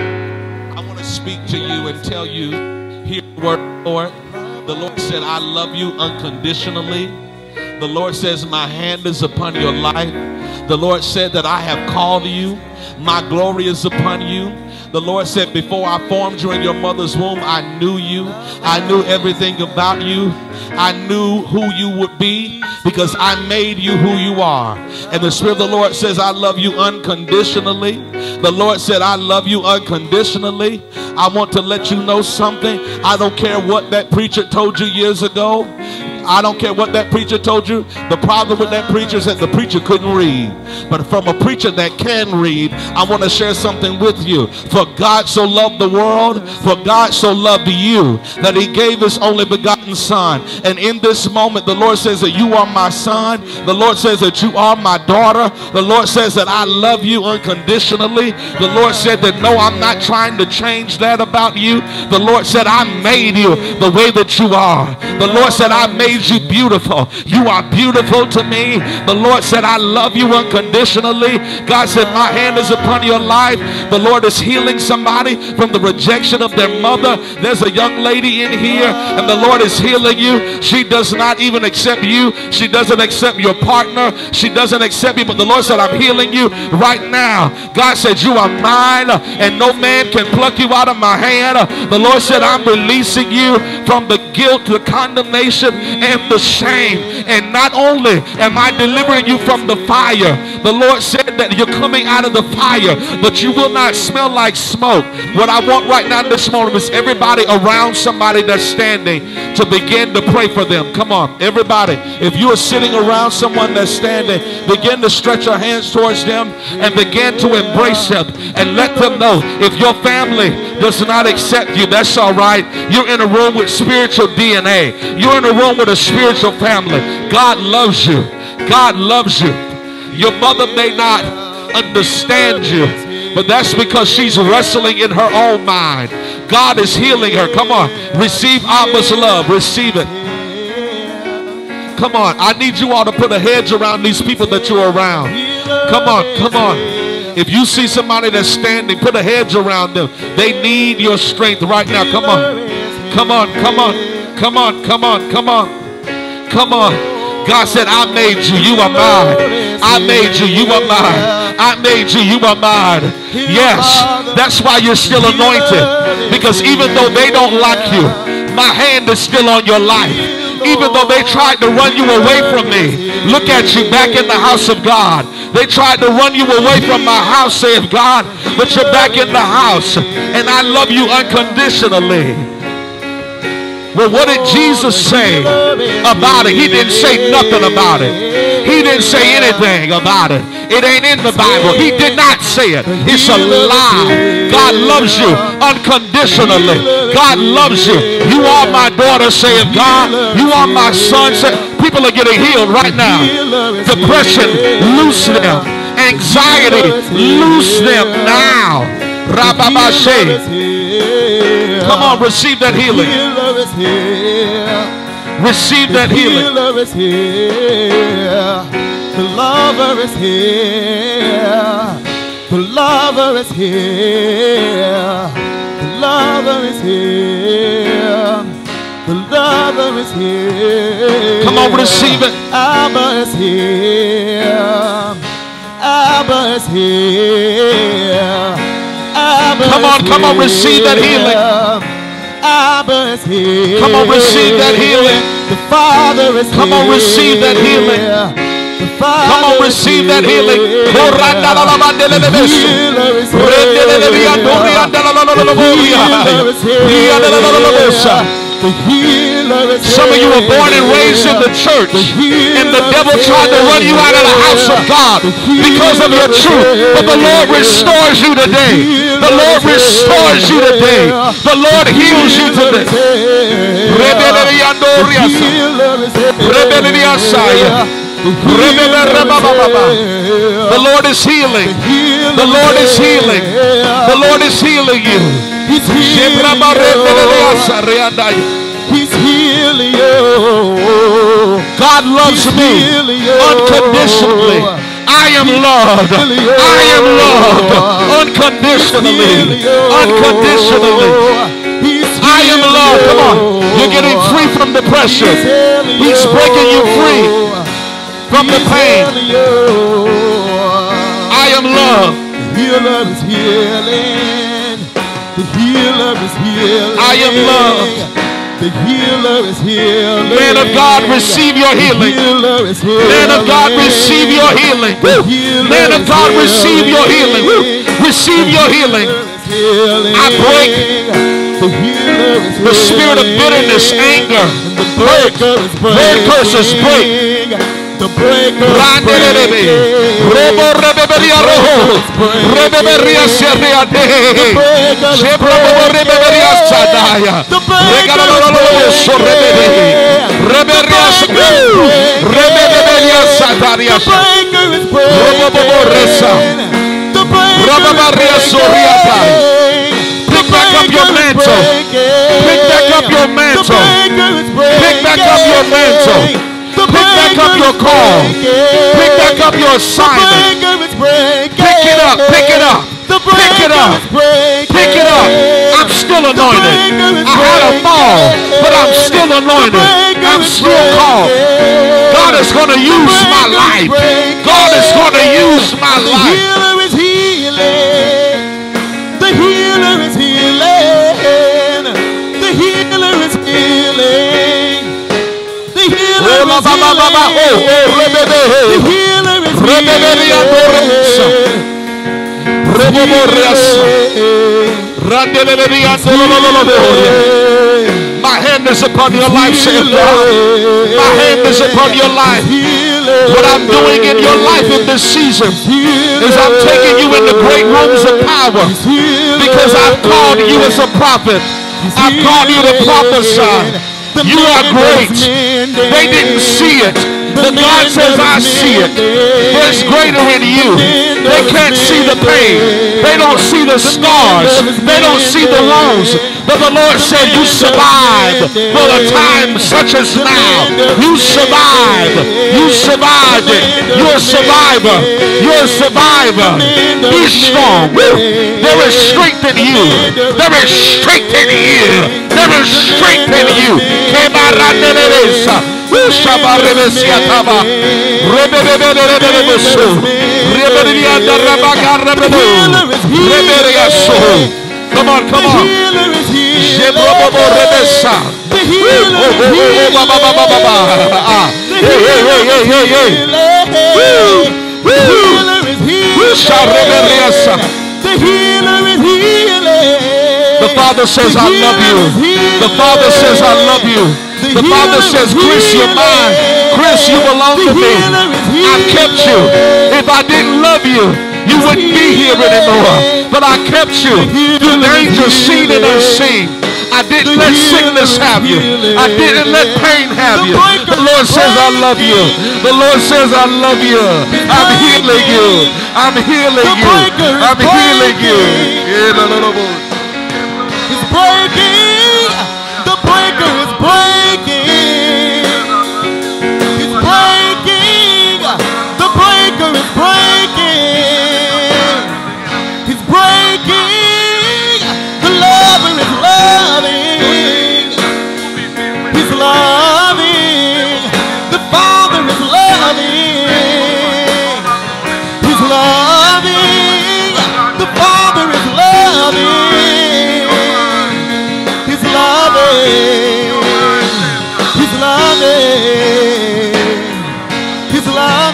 I want to speak to you and tell you, hear the word, Lord. The Lord said, I love you unconditionally. The Lord says, my hand is upon your life. The Lord said that I have called you. My glory is upon you. The Lord said, before I formed you in your mother's womb, I knew you. I knew everything about you. I knew who you would be because I made you who you are. And the Spirit of the Lord says, I love you unconditionally. The Lord said, I love you unconditionally. I want to let you know something. I don't care what that preacher told you years ago. I don't care what that preacher told you. The problem with that preacher is that the preacher couldn't read. But from a preacher that can read, I want to share something with you. For God so loved the world, for God so loved you, that he gave his only begotten son. And in this moment, the Lord says that you are my son. The Lord says that you are my daughter. The Lord says that I love you unconditionally. The Lord said that no, I'm not trying to change that about you. The Lord said, I made you the way that you are. The Lord said, I made you beautiful. You are beautiful to me. The Lord said, I love you unconditionally. God said, my hand is upon your life. The Lord is healing somebody from the rejection of their mother. There's a young lady in here, and the Lord is healing you. She does not even accept you. She doesn't accept your partner. She doesn't accept you, but the Lord said, I'm healing you right now. God said, you are mine, and no man can pluck you out of my hand. The Lord said, I'm releasing you from the guilt, the condemnation, am the same. And not only am I delivering you from the fire, the Lord said that you're coming out of the fire, but you will not smell like smoke. What I want right now this morning is everybody around somebody that's standing to begin to pray for them. Come on, everybody. If you are sitting around someone that's standing, begin to stretch your hands towards them and begin to embrace them and let them know if your family does not accept you, that's all right. You're in a room with spiritual DNA. You're in a room with a spiritual family. God loves you. God loves you. Your mother may not understand you, but that's because she's wrestling in her own mind. God is healing her. Come on. Receive Abba's love. Receive it. Come on. I need you all to put a hedge around these people that you're around. Come on. Come on. If you see somebody that's standing, put a hedge around them. They need your strength right now. Come on. Come on. Come on. Come on. Come on. Come on. Come on. God said, I made you. You are mine. I made you. You are mine. I made you. You are mine. Yes. That's why you're still anointed. Because even though they don't like you, my hand is still on your life. Even though they tried to run you away from me, look at you back in the house of God. They tried to run you away from my house, saith God, but you're back in the house. And I love you unconditionally. Well, what did Jesus say about it? He didn't say nothing about it. He didn't say anything about it. It ain't in the Bible. He did not say it. It's a lie. God loves you unconditionally. God loves you. You are my daughter, saith God. You are my son. People are getting healed right now. Depression, loose them. Anxiety, loose them now. Come on, receive that healing. Receive that healing. The lover is here. The lover is here. The lover is here. The lover is here. Come on, receive it. Abba is here. Abba is here. Come on, receive that healing. Abba is here. Come on, receive that healing. The Father is here. Come on, receive that healing. The Father Come on, receive that healing. The healer is Some of you were born and raised in the church, and the devil tried to run you out of the house of God because of your truth. But the Lord restores you today. The Lord restores you today. The Lord heals you today. The Lord is healing. The Lord is healing. The Lord is healing you. He's healing you. God loves me unconditionally. I am loved. I am loved unconditionally. Unconditionally. I am loved. Come on. You're getting free from depression. He's breaking you free from the pain. I am loved. The healer is healing. The healer is healing. I am loved. The healer is healing. Man of God, receive your healing. Man of God, receive your healing. Man of God, receive your healing. Receive your healing. I break the spirit of bitterness, anger, word curses, break. The breaker is Pick back up your mantle. Pick back up your mantle. Pick back up your mantle. Pick back up your call. Pick back up your assignment. Pick it up. Pick it up. Pick it up. Pick it up. I'm still anointed. I had a fall, but I'm still anointed. I'm still called. God is going to use my life. God is going to use my life. The healer is healing. The healer is healing. The healer is healing. The healer My hand is upon your life, said God. My hand is upon your life. What I'm doing in your life in this season is I'm taking you into great rooms of power because I've called you as a prophet. I've called you to prophesy. You are great. They didn't see it, but God says, I see it. There's greater in you. They can't see the pain. They don't see the scars. They don't see the wounds. But the Lord said, you survived for a time such as now. You survived. You survived it. You're a survivor. You're a survivor. Be strong. There is strength in you. There is strength in you. There is strength in you. Come on, come on. The healer is healing. The Father says, I love you. The Father says, I love you. The Father says, Chris, you're mine. Chris, you belong to me. I've kept you. If I didn't love you, you wouldn't be here anymore. But I kept you through danger seen and unseen. I didn't let sickness have you. I didn't let pain have you. The Lord says, I love you. The Lord says, I love you. I'm healing you. I'm healing you. I'm healing you. It's breaking. The breaker is breaking. It's breaking. The breaker is breaking. It's breaking. The lover is loving. He's loving. The Father is loving. He's loving. The Father is loving. He's loving. He's loving. He's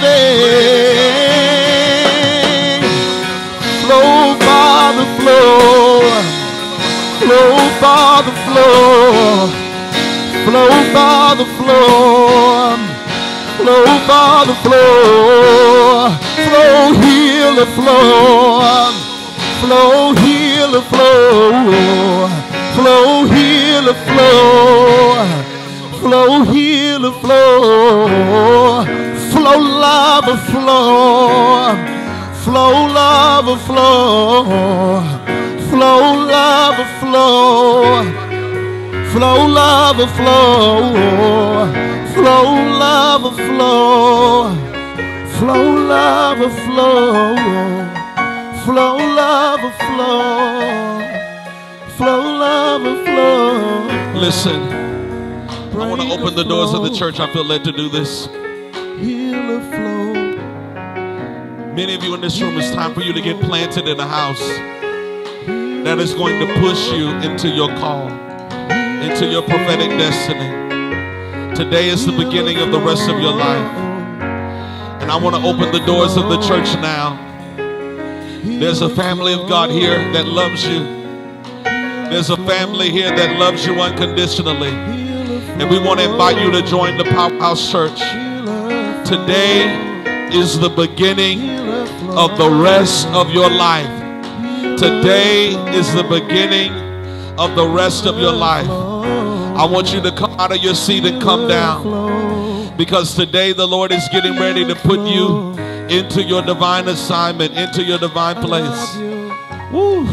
loving. Flow, Father, flow. Flow, Father, flow. Flow, Father, flow. Flow, Father, flow. Flow, healer, flow. Flow, healer, flow. Flow, healer, flow. Flow, healer, flow. Flow, lava, flow. Flow, lava, flow. Flow, lava, flow. Flow, lava, flow. Flow, lava, flow. Flow, lava, flow. Flow, lava, flow. Flow, lava, flow. Listen, I want to open the doors of the church. I feel led to do this. Healer, flow. Many of you in this room, it's time for you to get planted in a house that is going to push you into your call, into your prophetic destiny. Today is the beginning of the rest of your life. And I want to open the doors of the church now. There's a family of God here that loves you. There's a family here that loves you unconditionally. And we want to invite you to join the Powerhouse Church. Today is the beginning of the rest of your life. Today is the beginning of the rest of your life. I want you to come out of your seat and come down. Because today the Lord is getting ready to put you into your divine assignment, into your divine place. Woo.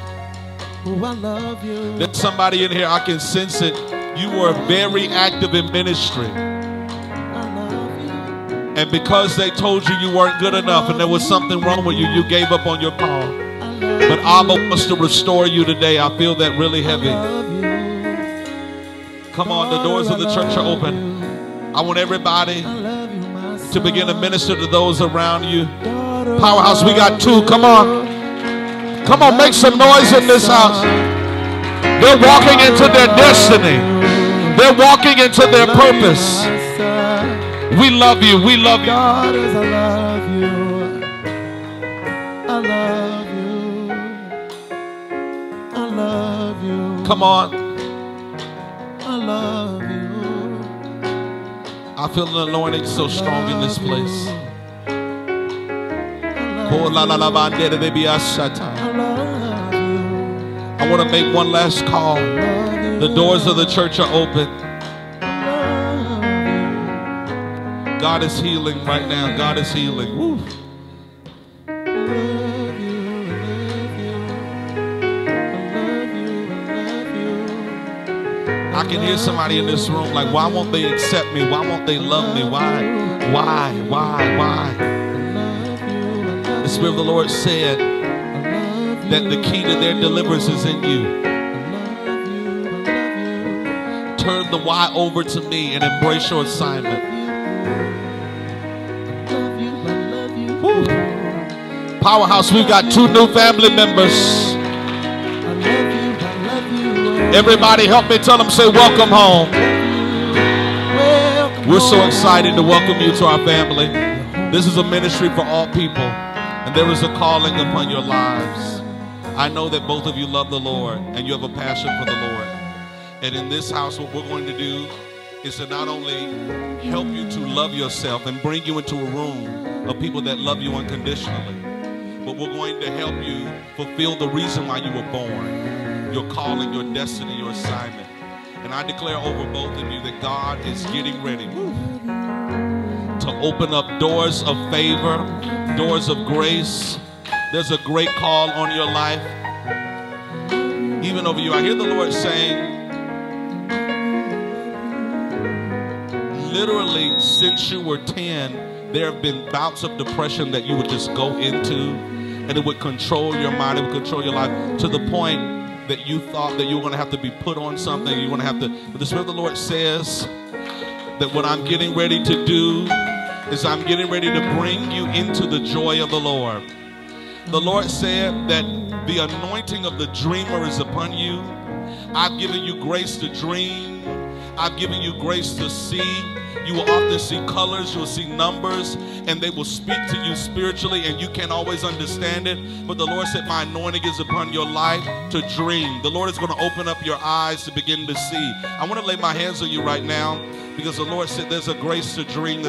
There's somebody in here, I can sense it. You were very active in ministry. And because they told you you weren't good enough and there was something wrong with you, you gave up on your call. But Abba wants to restore you today. I feel that really heavy. Come on, the doors of the church are open. I want everybody to begin to minister to those around you. Powerhouse, we got two. Come on. Come on, make some noise in this house. They're walking into their destiny. They're walking into their purpose. We love you. We love you. Daughters, I love you. I love you. I love you. Come on. I love you. I feel the anointing so strong in this place. I want to make one last call. The doors of the church are open. God is healing right now. God is healing. Woo. I can hear somebody in this room like, why won't they accept me? Why won't they love me? Why? The Spirit of the Lord said that the key to their deliverance is in you. Turn the why over to me and embrace your assignment. Woo. Powerhouse, we've got 2 new family members. Everybody help me tell them, say welcome home. We're so excited to welcome you to our family. This is a ministry for all people, and there is a calling upon your lives. I know that both of you love the Lord and you have a passion for the Lord. And in this house, what we're going to do is to not only help you to love yourself and bring you into a room of people that love you unconditionally, but we're going to help you fulfill the reason why you were born. Your calling, your destiny, your assignment. And I declare over both of you that God is getting ready to open up doors of favor, doors of grace. There's a great call on your life. Even over you, I hear the Lord saying, literally since you were 10, there have been bouts of depression that you would just go into, and it would control your mind, it would control your life, to the point that you thought that you were going to have to be put on something. You're going to have to, but the Spirit of the Lord says that what I'm getting ready to do is I'm getting ready to bring you into the joy of the Lord. The Lord said that the anointing of the dreamer is upon you. I've given you grace to dream. I've given you grace to see. You will often see colors, you'll see numbers, and they will speak to you spiritually, and you can't always understand it. But the Lord said, my anointing is upon your life to dream. The Lord is going to open up your eyes to begin to see. I want to lay my hands on you right now, because the Lord said there's a grace to dream.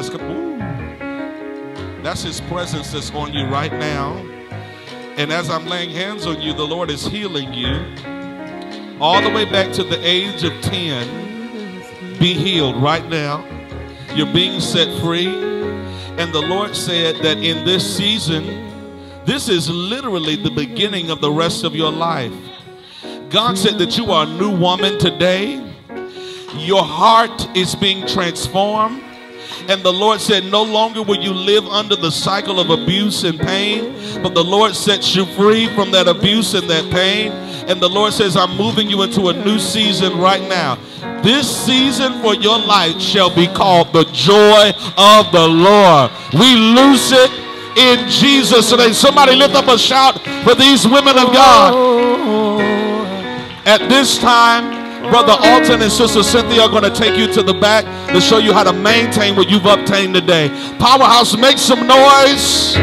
That's His presence that's on you right now. And as I'm laying hands on you, the Lord is healing you all the way back to the age of 10. Be healed right now. You're being set free. And the Lord said that in this season, this is literally the beginning of the rest of your life. God said that you are a new woman today. Your heart is being transformed. And the Lord said, no longer will you live under the cycle of abuse and pain, but the Lord sets you free from that abuse and that pain. And the Lord says, I'm moving you into a new season right now. This season for your life shall be called the joy of the Lord. We loose it in Jesus' name. Somebody lift up a shout for these women of God. At this time, Brother Alton and Sister Cynthia are going to take you to the back to show you how to maintain what you've obtained today. Powerhouse, make some noise.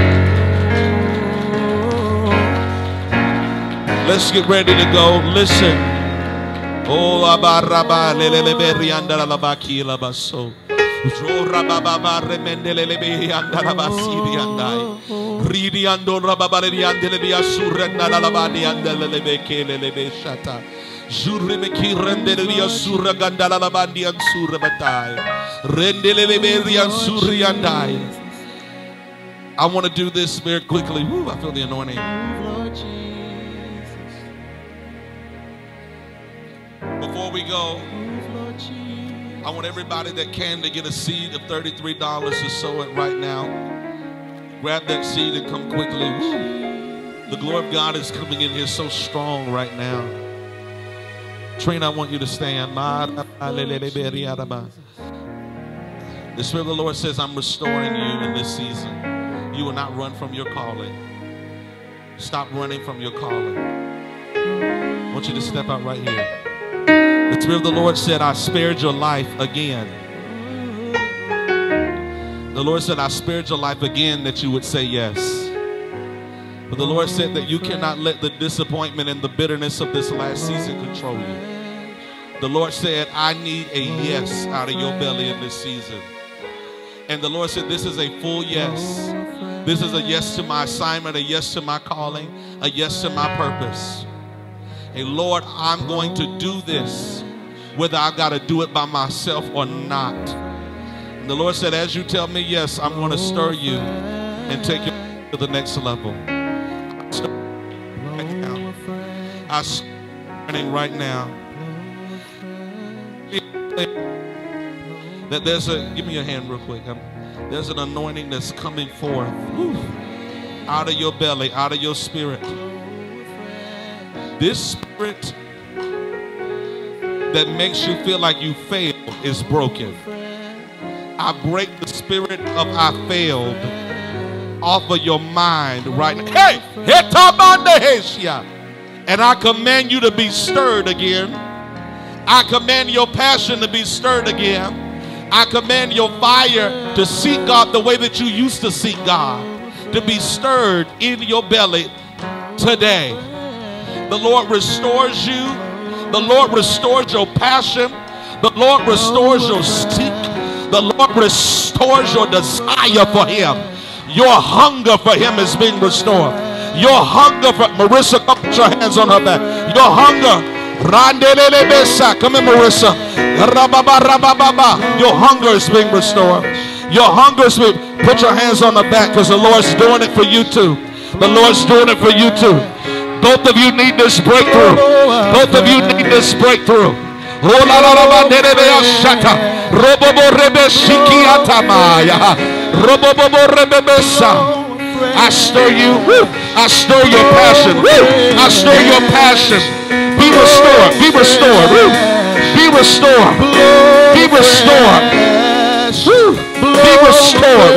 Let's get ready to go. Listen. Oh, abaraba lelele berianda la baki la baso. Jorababa remendele lebi andala basiri andai. Ridi ando rababa riandele bi asurna la labani andele lebeke lebe shata. Juremeki rendele bi asura gandala la bandi ansura batai. Rendele lebi ansuri andai. I want to do this very quickly. Woo, I feel the anointing. Before we go, I want everybody that can to get a seed of $33 to sow it right now. Grab that seed and come quickly. Woo. The glory of God is coming in here so strong right now. Trina, I want you to stand. The Spirit of the Lord says, I'm restoring you in this season. You will not run from your calling. Stop running from your calling. I want you to step out right here. The Spirit of the Lord said, I spared your life again. The Lord said, I spared your life again that you would say yes. But the Lord said that you cannot let the disappointment and the bitterness of this last season control you. The Lord said, I need a yes out of your belly in this season. And the Lord said, this is a full yes. This is a yes to my assignment, a yes to my calling, a yes to my purpose. And Lord, I'm going to do this, whether I've got to do it by myself or not. And the Lord said, as you tell me yes, I'm going to stir you and take you to the next level. I'm stirring right now. That there's a, give me your hand real quick. There's an anointing that's coming forth out of your belly, out of your spirit. This spirit that makes you feel like you failed is broken. I break the spirit of I failed off of your mind right now. Hey! And I command you to be stirred again. I command your passion to be stirred again. I command your fire to seek God the way that you used to seek God, to be stirred in your belly today. The Lord restores you. The Lord restores your passion. The Lord restores your seek. The Lord restores your desire for Him. Your hunger for Him is being restored. Your hunger for Marissa, come put your hands on her back. Your hunger. Come in, Marissa. Your hunger is being restored. Your hunger is being, put your hands on the back because the Lord's doing it for you too. The Lord's doing it for you too. Both of you need this breakthrough. Both of you need this breakthrough. I stir you. I stir your passion. I stir your passion. Be restored. Be restored. Be restored. Be restored. Be restored.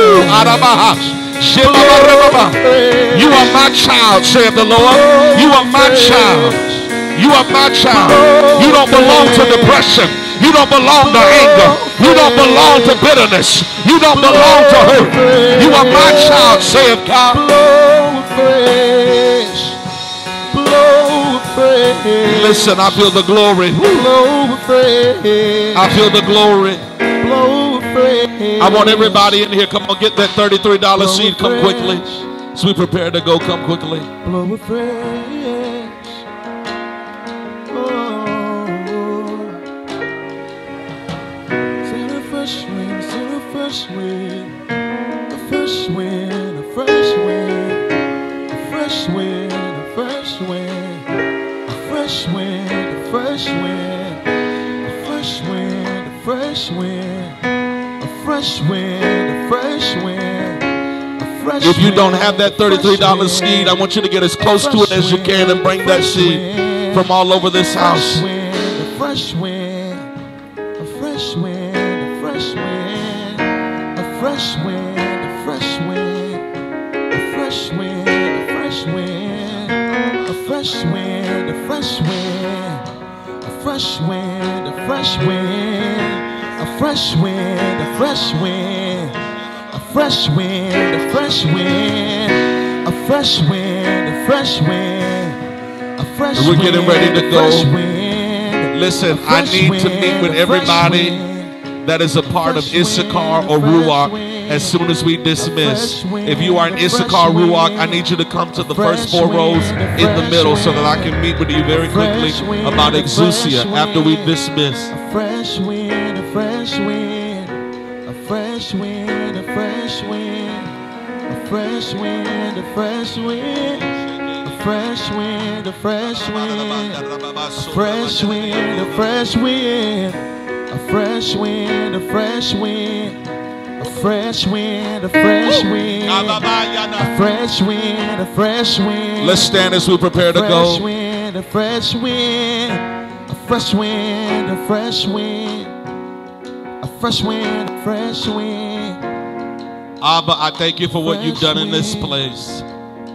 You are my child, saith the Lord. You are my child. You are my child. You don't belong to depression. You don't belong to anger. You don't belong to bitterness. You don't belong to hurt. You are my child, saith God. Listen, I feel the glory. I feel the glory. I want everybody in here, come on, get that $33 seed. Come quickly. As we prepare to go, come quickly. Send a fresh wind, send a fresh wind, a fresh wind, a fresh wind, a fresh wind, a fresh wind, a fresh wind, a fresh wind, a fresh wind, a fresh wind, a fresh wind, a fresh wind, a fresh wind. If you don't have that $33 seed, I want you to get as close to it as you can and bring that seed from all over this house. A fresh wind, a fresh wind, a fresh wind, a fresh wind, a fresh wind, a fresh wind, a fresh wind, a fresh wind, a fresh wind, a fresh wind, a fresh wind, a fresh wind, a fresh wind, a fresh wind, a fresh wind, a fresh wind, a fresh wind, a fresh wind. We're getting ready to go. Listen, I need to meet with everybody that is a part of Issachar or Ruach as soon as we dismiss. If you are in Issachar Ruach, I need you to come to the first 4 rows in the middle so that I can meet with you very quickly about exousia after we dismiss. A fresh wind, a fresh wind, a fresh wind, a fresh wind, a fresh wind, a fresh wind, a fresh wind, a fresh wind, a fresh wind, a fresh wind, a fresh wind, a fresh wind, a fresh wind, a fresh wind, a fresh wind, a fresh wind. Let's stand as we prepare to go. A fresh wind, a fresh wind, a fresh wind, a fresh wind, a fresh wind, a fresh wind. Abba, I thank you for what you've done in this place.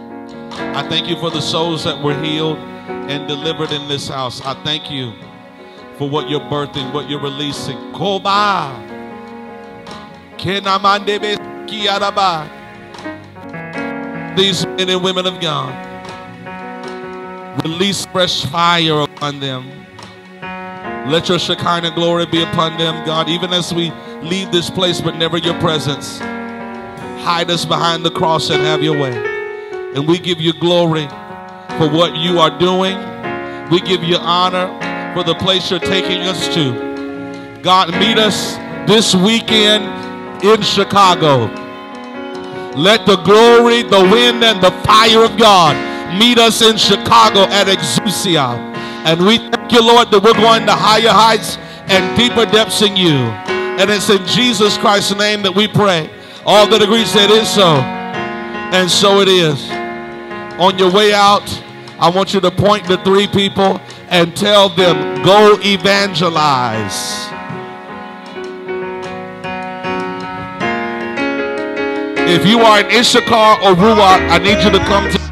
I thank you for the souls that were healed and delivered in this house. I thank you for what you're birthing, what you're releasing. Koba. These men and women of God, release fresh fire upon them. Let your Shekinah glory be upon them, God, even as we leave this place, but never your presence. Hide us behind the cross and have your way. And we give you glory for what you are doing. We give you honor for the place you're taking us to. God, meet us this weekend in Chicago. Let the glory, the wind, and the fire of God meet us in Chicago at Exousia. And we thank you, Lord, that we're going to higher heights and deeper depths in you. And it's in Jesus Christ's name that we pray. All that agree said it is so. And so it is. On your way out, I want you to point to 3 people and tell them, go evangelize. If you are in Issachar or Ruach, I need you to come to.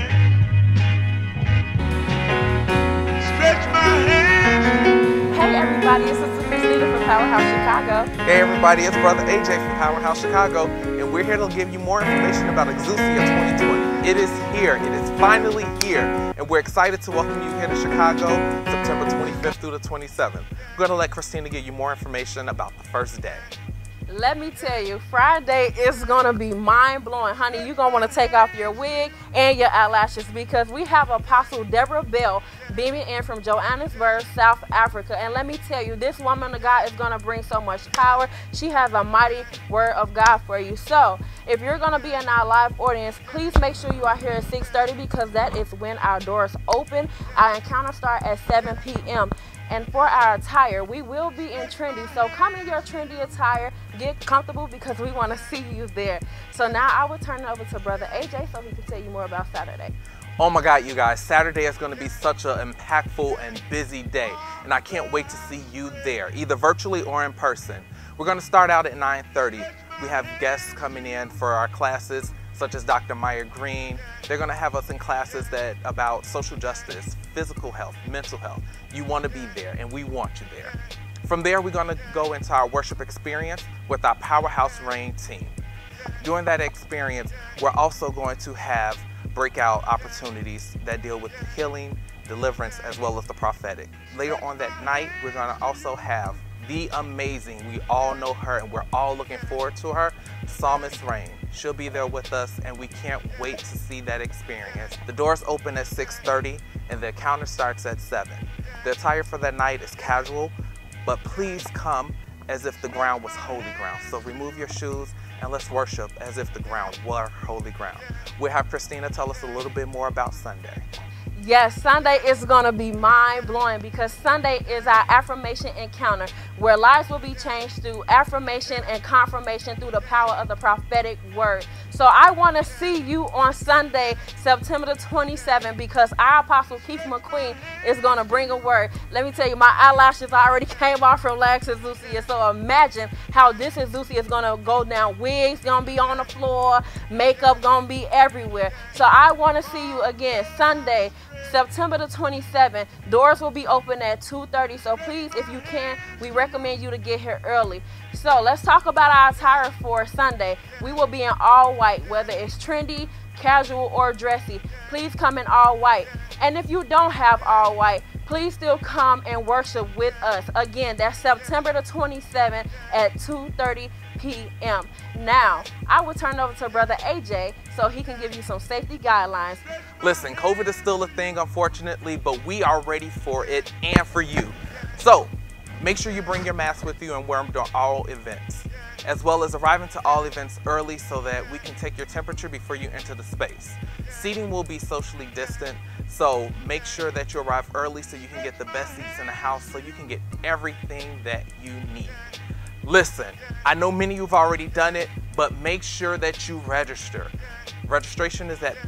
Hey everybody, it's Sister Christina from Powerhouse Chicago. Hey everybody, it's Brother AJ from Powerhouse Chicago, and we're here to give you more information about Exousia 2020. It is here, it is finally here, and we're excited to welcome you here to Chicago, September 25th through the 27th. We're going to let Christina give you more information about the first day. Let me tell you, Friday is going to be mind-blowing. Honey, you're going to want to take off your wig and your eyelashes because we have Apostle Deborah Bell beaming in from Johannesburg, South Africa. And let me tell you, this woman of God is going to bring so much power. She has a mighty word of God for you. So if you're going to be in our live audience, please make sure you are here at 6:30 because that is when our doors open. Our encounter starts at 7 p.m. And for our attire, we will be in trendy. So come in your trendy attire, get comfortable because we want to see you there. So now I will turn it over to Brother AJ so he can tell you more about Saturday. Oh my God, you guys, Saturday is going to be such an impactful and busy day. And I can't wait to see you there, either virtually or in person. We're going to start out at 9:30. We have guests coming in for our classes, such as Dr. Maya Green. They're going to have us in classes about social justice, physical health, mental health. You want to be there, and we want you there. From there, we're going to go into our worship experience with our Powerhouse Reign team. During that experience, we're also going to have breakout opportunities that deal with healing, deliverance, as well as the prophetic. Later on that night, we're going to also have the amazing, we all know her and we're all looking forward to her, Psalmist Rain. She'll be there with us and we can't wait to see that experience. The doors open at 6:30 and the encounter starts at 7. The attire for that night is casual, but please come as if the ground was holy ground. So remove your shoes and let's worship as if the ground were holy ground. We'll have Christina tell us a little bit more about Sunday. Yes, Sunday is going to be mind-blowing because Sunday is our affirmation encounter where lives will be changed through affirmation and confirmation through the power of the prophetic word. So I want to see you on Sunday, September the 27th because our Apostle Keith McQueen is going to bring a word. Let me tell you, my eyelashes already came off from last Exousia, so imagine how this Exousia is going to go down. Wigs going to be on the floor, makeup going to be everywhere. So I want to see you again Sunday, September the 27th. Doors will be open at 2:30, so please, if you can, we recommend you to get here early. So let's talk about our attire for Sunday. We will be in all white, whether it's trendy, casual, or dressy. Please come in all white. And if you don't have all white, please still come and worship with us. Again, that's September the 27th at 2:30 p.m. Now, I will turn it over to Brother AJ so he can give you some safety guidelines. Listen, COVID is still a thing, unfortunately, but we are ready for it and for you. So, make sure you bring your mask with you and wear them during all events, as well as arriving to all events early so that we can take your temperature before you enter the space. Seating will be socially distant, so make sure that you arrive early so you can get the best seats in the house so you can get everything that you need. Listen, I know many of you have already done it, but make sure that you register. Registration is at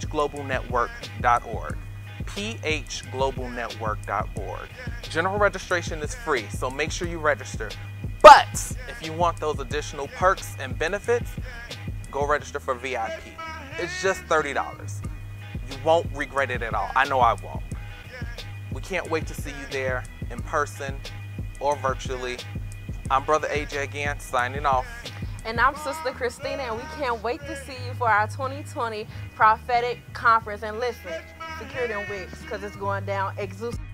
phglobalnetwork.org. phglobalnetwork.org. General registration is free, so make sure you register. But if you want those additional perks and benefits, go register for VIP. It's just $30. You won't regret it at all. I know I won't. We can't wait to see you there in person or virtually. I'm Brother AJ again, signing off. And I'm Sister Christina, and we can't wait to see you for our 2020 prophetic conference. And listen, secure them wigs because it's going down exclusive.